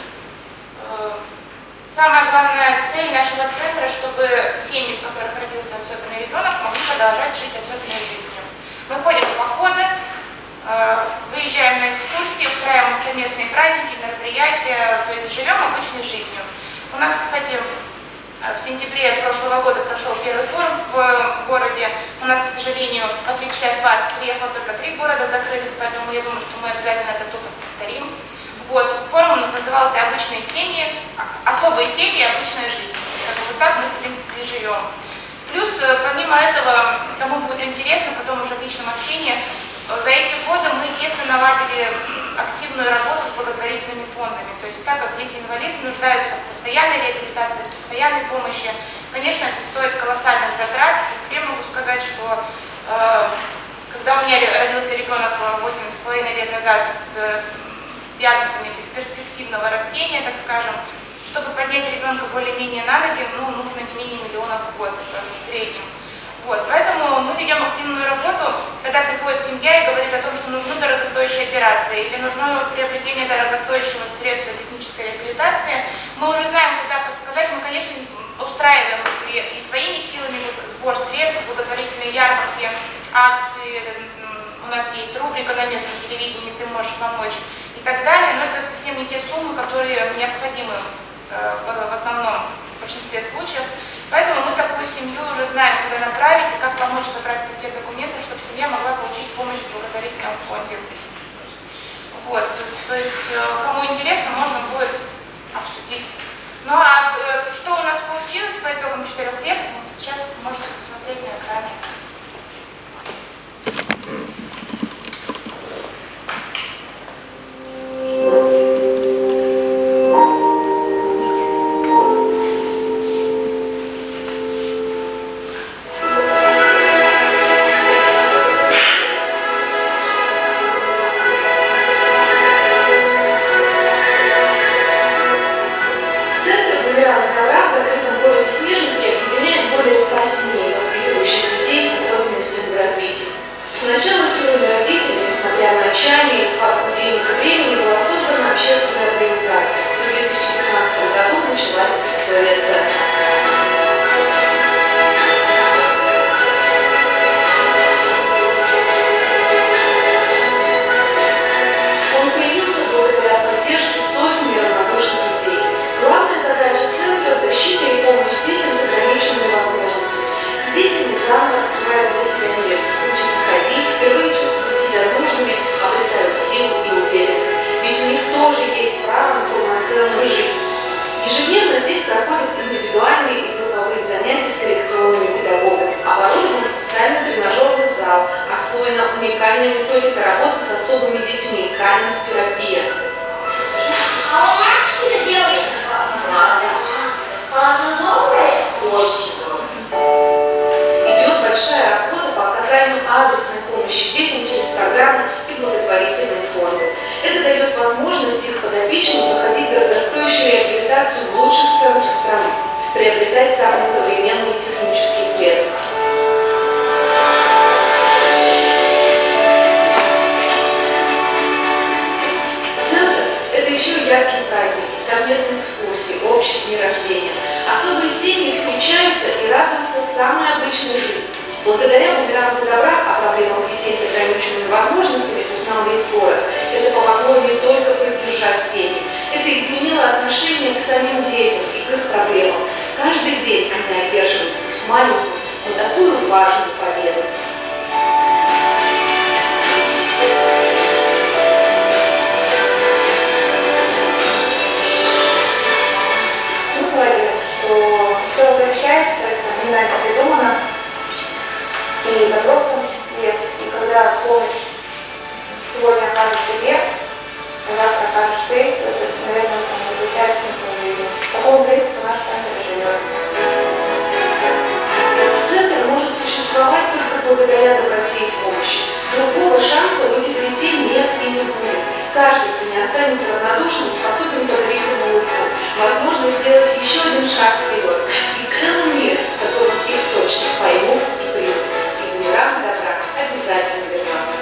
Самая главная цель нашего центра, чтобы семьи, в которых родился особенный ребенок, могли продолжать жить особенной жизнью. Мы ходим в походы, выезжаем на экскурсии, устраиваем совместные праздники, мероприятия, то есть живем обычной жизнью. У нас, кстати, в сентябре прошлого года прошел первый форум в городе. У нас, к сожалению, в отличие от вас, приехало только 3 города закрытых, поэтому я думаю, что мы обязательно этот опыт повторим. Вот, форум у нас назывался «Обычные семьи», «Особые семьи и обычная жизнь». Вот так мы, в принципе, и живем. Плюс, помимо этого, кому будет интересно, потом уже в личном общении, за эти годы мы тесно наладили активную работу с благотворительными фондами. То есть так как дети-инвалиды нуждаются в постоянной реабилитации, в постоянной помощи, конечно, это стоит колоссальных затрат. По себе могу сказать, что когда у меня родился ребенок 8,5 лет назад с диагнозами бесперспективного растения, так скажем, чтобы поднять ребенка более-менее на ноги, нужно не менее миллионов в год, это в среднем. Вот, поэтому мы ведем активную работу, когда приходит семья и говорит о том, что нужны дорогостоящие операции или нужно приобретение дорогостоящего средства технической реабилитации. Мы уже знаем, куда подсказать. Мы, конечно, устраиваем и своими силами сбор средств, благотворительные ярмарки, акции. У нас есть рубрика на местном телевидении «Ты можешь помочь» и так далее. Но это совсем не те суммы, которые необходимы в основном, в большинстве случаев. Поэтому мы такую семью уже знаем, куда направить и как помочь собрать пакет документов, чтобы семья могла получить помощь в благотворительном фонде. Вот, то есть, кому интересно, можно будет обсудить. Ну а что у нас получилось по итогам 4 лет, сейчас можете посмотреть на экране. Сначала силами родителей, несмотря на отчаяние и нехватку денег и времени, была создана общественная организация. В 2015 году началась история центра. Он появился благодаря поддержке сотен неравнодушных людей. Главная задача центра – защита и помощь детям с ограниченными возможностями. Здесь они заново открывают для себя мир, учатся ходить, впервые чувствуют себя нужными, обретают силу и уверенность. Ведь у них тоже есть право на полноценную жизнь. Ежедневно здесь проходят индивидуальные и групповые занятия с коррекционными педагогами. Оборудован специальный тренажерный зал, освоена уникальная методика работы с особыми детьми – канистерапия. А у мальчика или девочка? Она добрая? Очень добрая. Идет большая работа по оказанию адресной помощи детям через программы и благотворительные фонды. Это дает возможность их подопечным проходить дорогостоящую реабилитацию в лучших центрах страны, приобретать самые современные технические средства. Центр – это еще яркие праздники, совместные экскурсии, общие дни рождения. Особые семьи встречаются и радуются самой обычной жизни. Благодаря бумерангу добра о проблемах детей с ограниченными возможностями узнал весь город. Это помогло не только поддержать семьи, это изменило отношение к самим детям и к их проблемам. Каждый день они одерживают пусть маленькую, но такую важную победу. Смысл один, что все возвращается, это не нами придумано, и добро в том числе, и когда помощь сегодня окажет тебе, а завтра окажешь ты, то это, наверное, заключается смысл жизни. По такому принципу наш центр живет. Центр может существовать только благодаря доброте и помощи. Другого шанса у этих детей нет и не будет. Каждый, кто не останется равнодушным, способен подарить им улыбку, возможность сделать еще один шаг вперед. И целый мир, в котором их точно поймут и примут. И бумеранг добра обязательно вернется.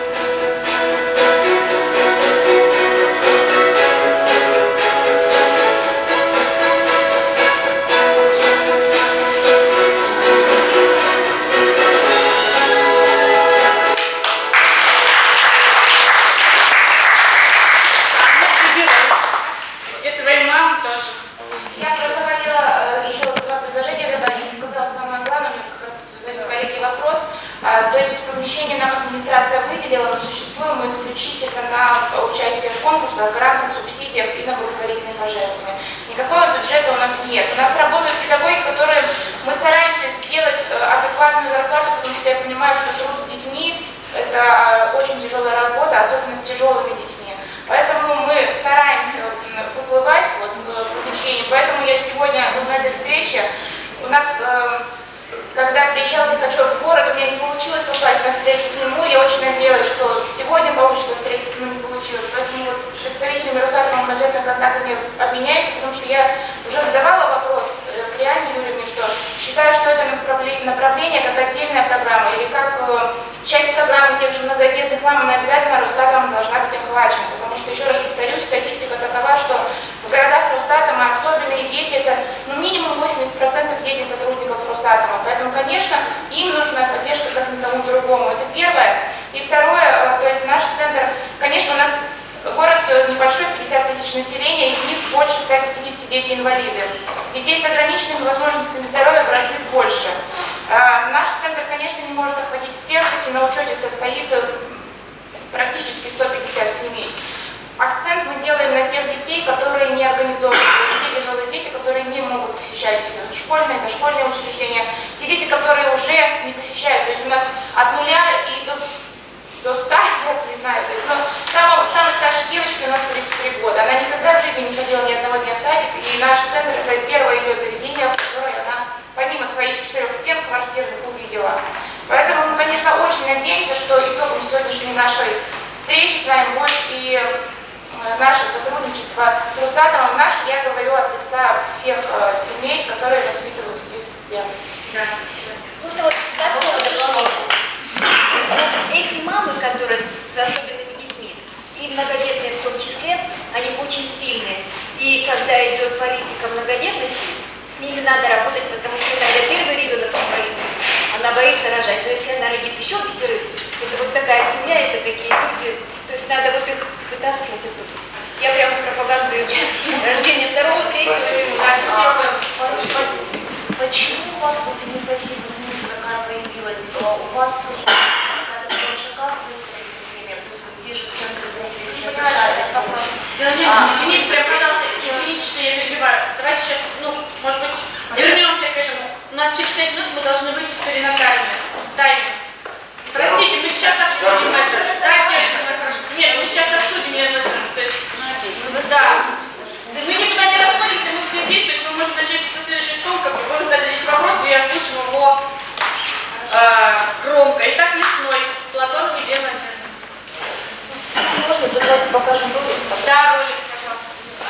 исключительно на участие в конкурсах, грантах, субсидиях и на благотворительные пожертвования. Никакого бюджета у нас нет. У нас работают педагоги, которые мы стараемся сделать адекватную зарплату, потому что я понимаю, что труд с детьми – это очень тяжелая работа, особенно с тяжелыми детьми. Поэтому мы стараемся выплывать по течению. Поэтому я сегодня на этой встрече, у нас, когда приезжал Лихачев в город, у меня не получилось попасть на встречу к нему. Я очень надеялась, что сегодня получится встретиться, но не получилось. Поэтому с представителями Росатома мы обязательно контактами обменяемся, потому что я уже задавала вопрос к Лиане Юрьевне, что считаю, что это направление как отдельная программа или как часть программы тех же многодетных мам, она обязательно Росатомом должна быть охвачена. Потому что, еще раз повторюсь, статистика такова, что в городах Росатома особенные дети – это минимум 80% дети сотрудников Росатома. Поэтому, конечно, им нужна поддержка как никому другому. Это первое. И второе, то есть наш центр, конечно, у нас город небольшой, 50 тысяч населения, из них больше 150 дети-инвалиды. Детей с ограниченными возможностями здоровья в разы больше. Наш центр, конечно, не может охватить всех, хоть и на учете состоит практически 150 семей. Акцент мы делаем на тех детей, которые не организованы, те тяжелые дети, которые не могут посещать школьные, дошкольные учреждения, те дети, которые уже не посещают, то есть у нас от 0 и до 100 лет, не знаю, то есть, самой старшей девочке у нас 33 года, она никогда в жизни не ходила ни одного дня в садик, и наш центр – это первое ее заведение, в которое она помимо своих 4 стен квартирных увидела. Поэтому мы, конечно, очень надеемся, что итогом сегодняшней нашей встречи с вами будет и наше сотрудничество с Росатомом. Наше, я говорю от лица всех семей, которые воспитывают детей с диагнозом. Можно вот дословно дополнение. Эти мамы, которые с особенными детьми, и многодетные в том числе, они очень сильные. И когда идет политика многодетности, с ними надо работать, потому что когда первый ребенок с инвалидностью, она боится рожать. Но если она родит еще 5, это вот такая семья, это такие люди, то есть надо вот их вытаскивать оттуда. Я прямо пропагандую рождение 2-го, 3-го. Почему у вас вот инициатива СМИ такая появилась? У вас какая-то помощь оказывается таким семьям? То есть где же центры комплекса социальной помощи? Извините, прям, пожалуйста, извините, что я перебиваю. Давайте сейчас, может быть, вернемся к этому. У нас через 5 минут мы должны быть в перинатальной. Тайминг. Простите, мы сейчас обсудим это. Да, девочка, хорошо. Нет, мы сейчас обсудим это. Да. Мы никуда не расходимся, мы все здесь, то есть мы можем начать со следующий стол, как бы вы зададите вопрос, и я озвучим его громко. Итак, Лесной, Платон, Елена. Можно, то давайте покажем ролик. Да, ролик, пожалуйста.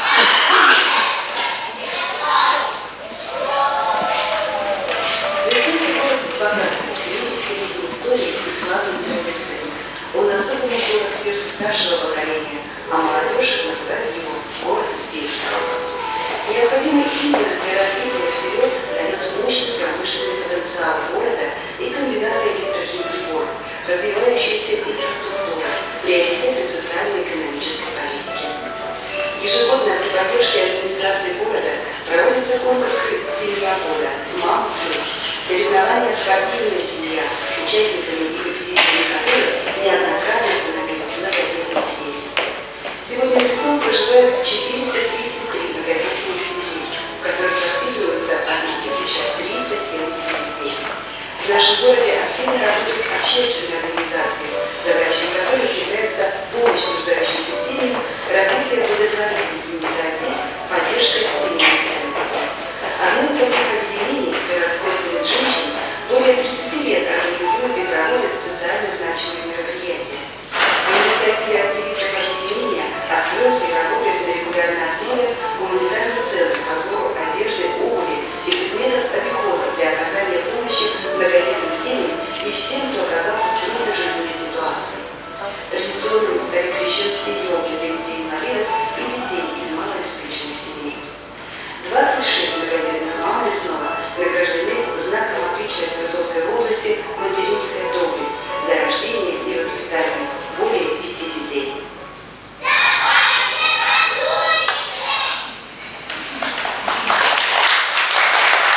Лесной город с богатой 70-летней историей и славными традициями. Он особенно дорог сердцу старшего поколения, а молодежь называют его город действия. Необходимый импульс для развития вперед дает мощный промышленный потенциал города и комбинаты электрохимприборов, развивающаяся инфраструктура, приоритеты социально-экономической политики. Ежегодно при поддержке администрации города проводятся конкурсы «Семья года», «Мама плюс», соревнования «Спортивная семья», участниками и победителями которых неоднократно становились многодетные семьи. Сегодня в Лесном проживают 433 многодетные семьи, в которых воспитываются 1370 детей. В нашем городе активно работают общественные организации, задачей которых является помощь нуждающимся семьям, развитие благотворительных инициатив, поддержка семейных ценностей. Одно из таких объединений, городской совет женщин, более 30 лет организует и проводит социально значимые мероприятия. По инициативе активистов объединения открылся и работает на регулярной основе гуманитарный центр по сбору одежды, обуви и предметов обихода для оказания помощи многодетным семьям и всем, кто оказался в трудной жизненной ситуации. Традиционными стали крещенские елки для детей-инвалидов и детей из малообеспеченных семей. 26 многодетных мам Лесного награждены знаком отличия Свердловской области «Материнская доблесть» за рождение и воспитание более 5 детей.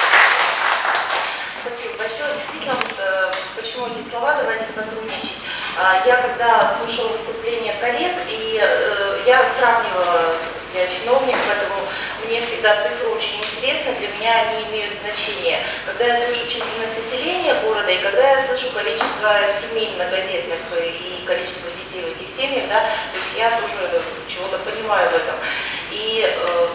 Спасибо большое. Действительно, почему эти слова «давайте сотрудничать». Я когда слушала выступления коллег, и я сравнивала, я чиновник, поэтому мне всегда цифры очень интересны, для меня они имеют значение. Когда я слышу численность населения города, и когда я слышу количество семей многодетных и количество детей в этих семьях, да, то есть я тоже чего-то понимаю в этом. И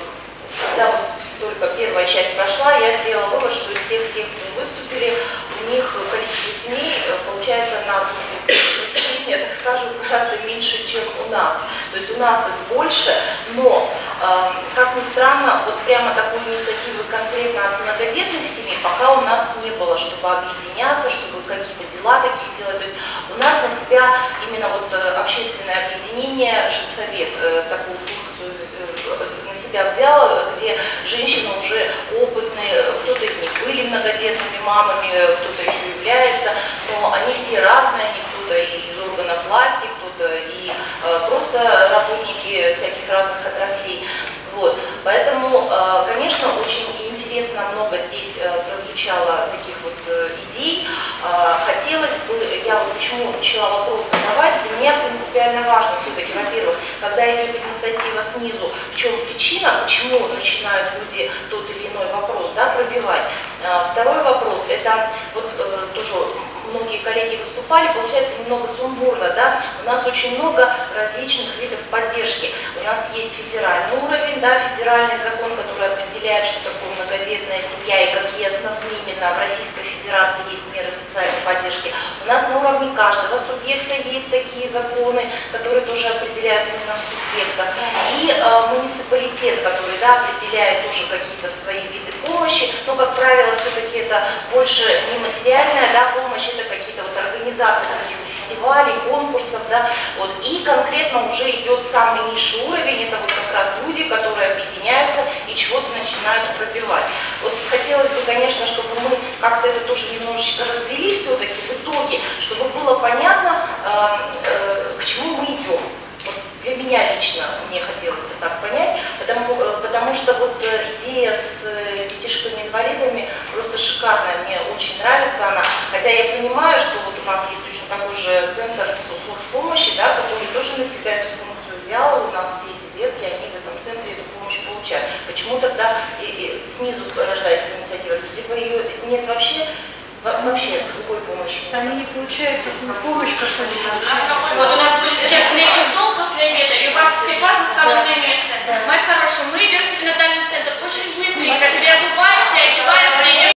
когда вот только первая часть прошла, я сделала вывод, что из всех тех, кто выступили, у них количество семей получается на душу населения, так скажем, гораздо меньше, чем у нас. То есть у нас их больше, но, как ни странно, вот прямо такой инициативы конкретно от многодетных семей пока у нас не было, чтобы объединяться, чтобы какие-то дела такие делать. То есть у нас на себя именно вот общественное объединение, Женсовет, такую функцию на себя взял, где женщины уже опытные, кто-то из них были многодетными мамами, кто-то еще является, но они все разные, они кто-то из органов власти, кто-то и просто работники всяких разных отраслей. Вот. Поэтому, конечно, очень интересно много здесь прозвучало таких вот идей. Хотелось бы, я вот почему начала вопрос задавать, для меня принципиально важно все-таки, во-первых, когда идет инициатива снизу, в чем причина, почему начинают люди тот или иной вопрос, да, пробивать. Второй вопрос, это вот тоже многие коллеги выступали, получается немного сумбурно, да, у нас очень много различных видов поддержки. У нас есть федеральный уровень, да, федеральный закон, который определяет, что такое многодетная семья и какие основные именно в Российской Федерации есть меры социальной поддержки. У нас на уровне каждого субъекта есть такие законы, которые тоже определяют именно субъекта. И муниципалитет, который, да, определяет тоже какие-то свои виды помощи, но, как правило, все-таки это больше нематериальная, да, помощь, это какие-то вот организации каких-то фестивалей, конкурсов, да, вот, и конкретно уже идет самый низший уровень, это вот как раз люди, которые объединяются и чего-то начинают пробивать. Вот хотелось бы, конечно, чтобы мы как-то это тоже немножечко развели все-таки в итоге, чтобы было понятно, к чему мы идем. Вот для меня лично мне хотелось бы так понять, потому что вот идея с детишками-инвалидами просто шикарная, мне очень нравится она, хотя я понимаю, что вот у нас есть точно такой же центр соцпомощи, да, который тоже на себя эту функцию взял, у нас все эти детки, они в этом центре эту помощь получают. Почему тогда снизу рождается инициатива, то есть либо ее нет вообще другой помощи? Они не получают такую помощь, как они получают. Вот у нас будет сейчас встреча с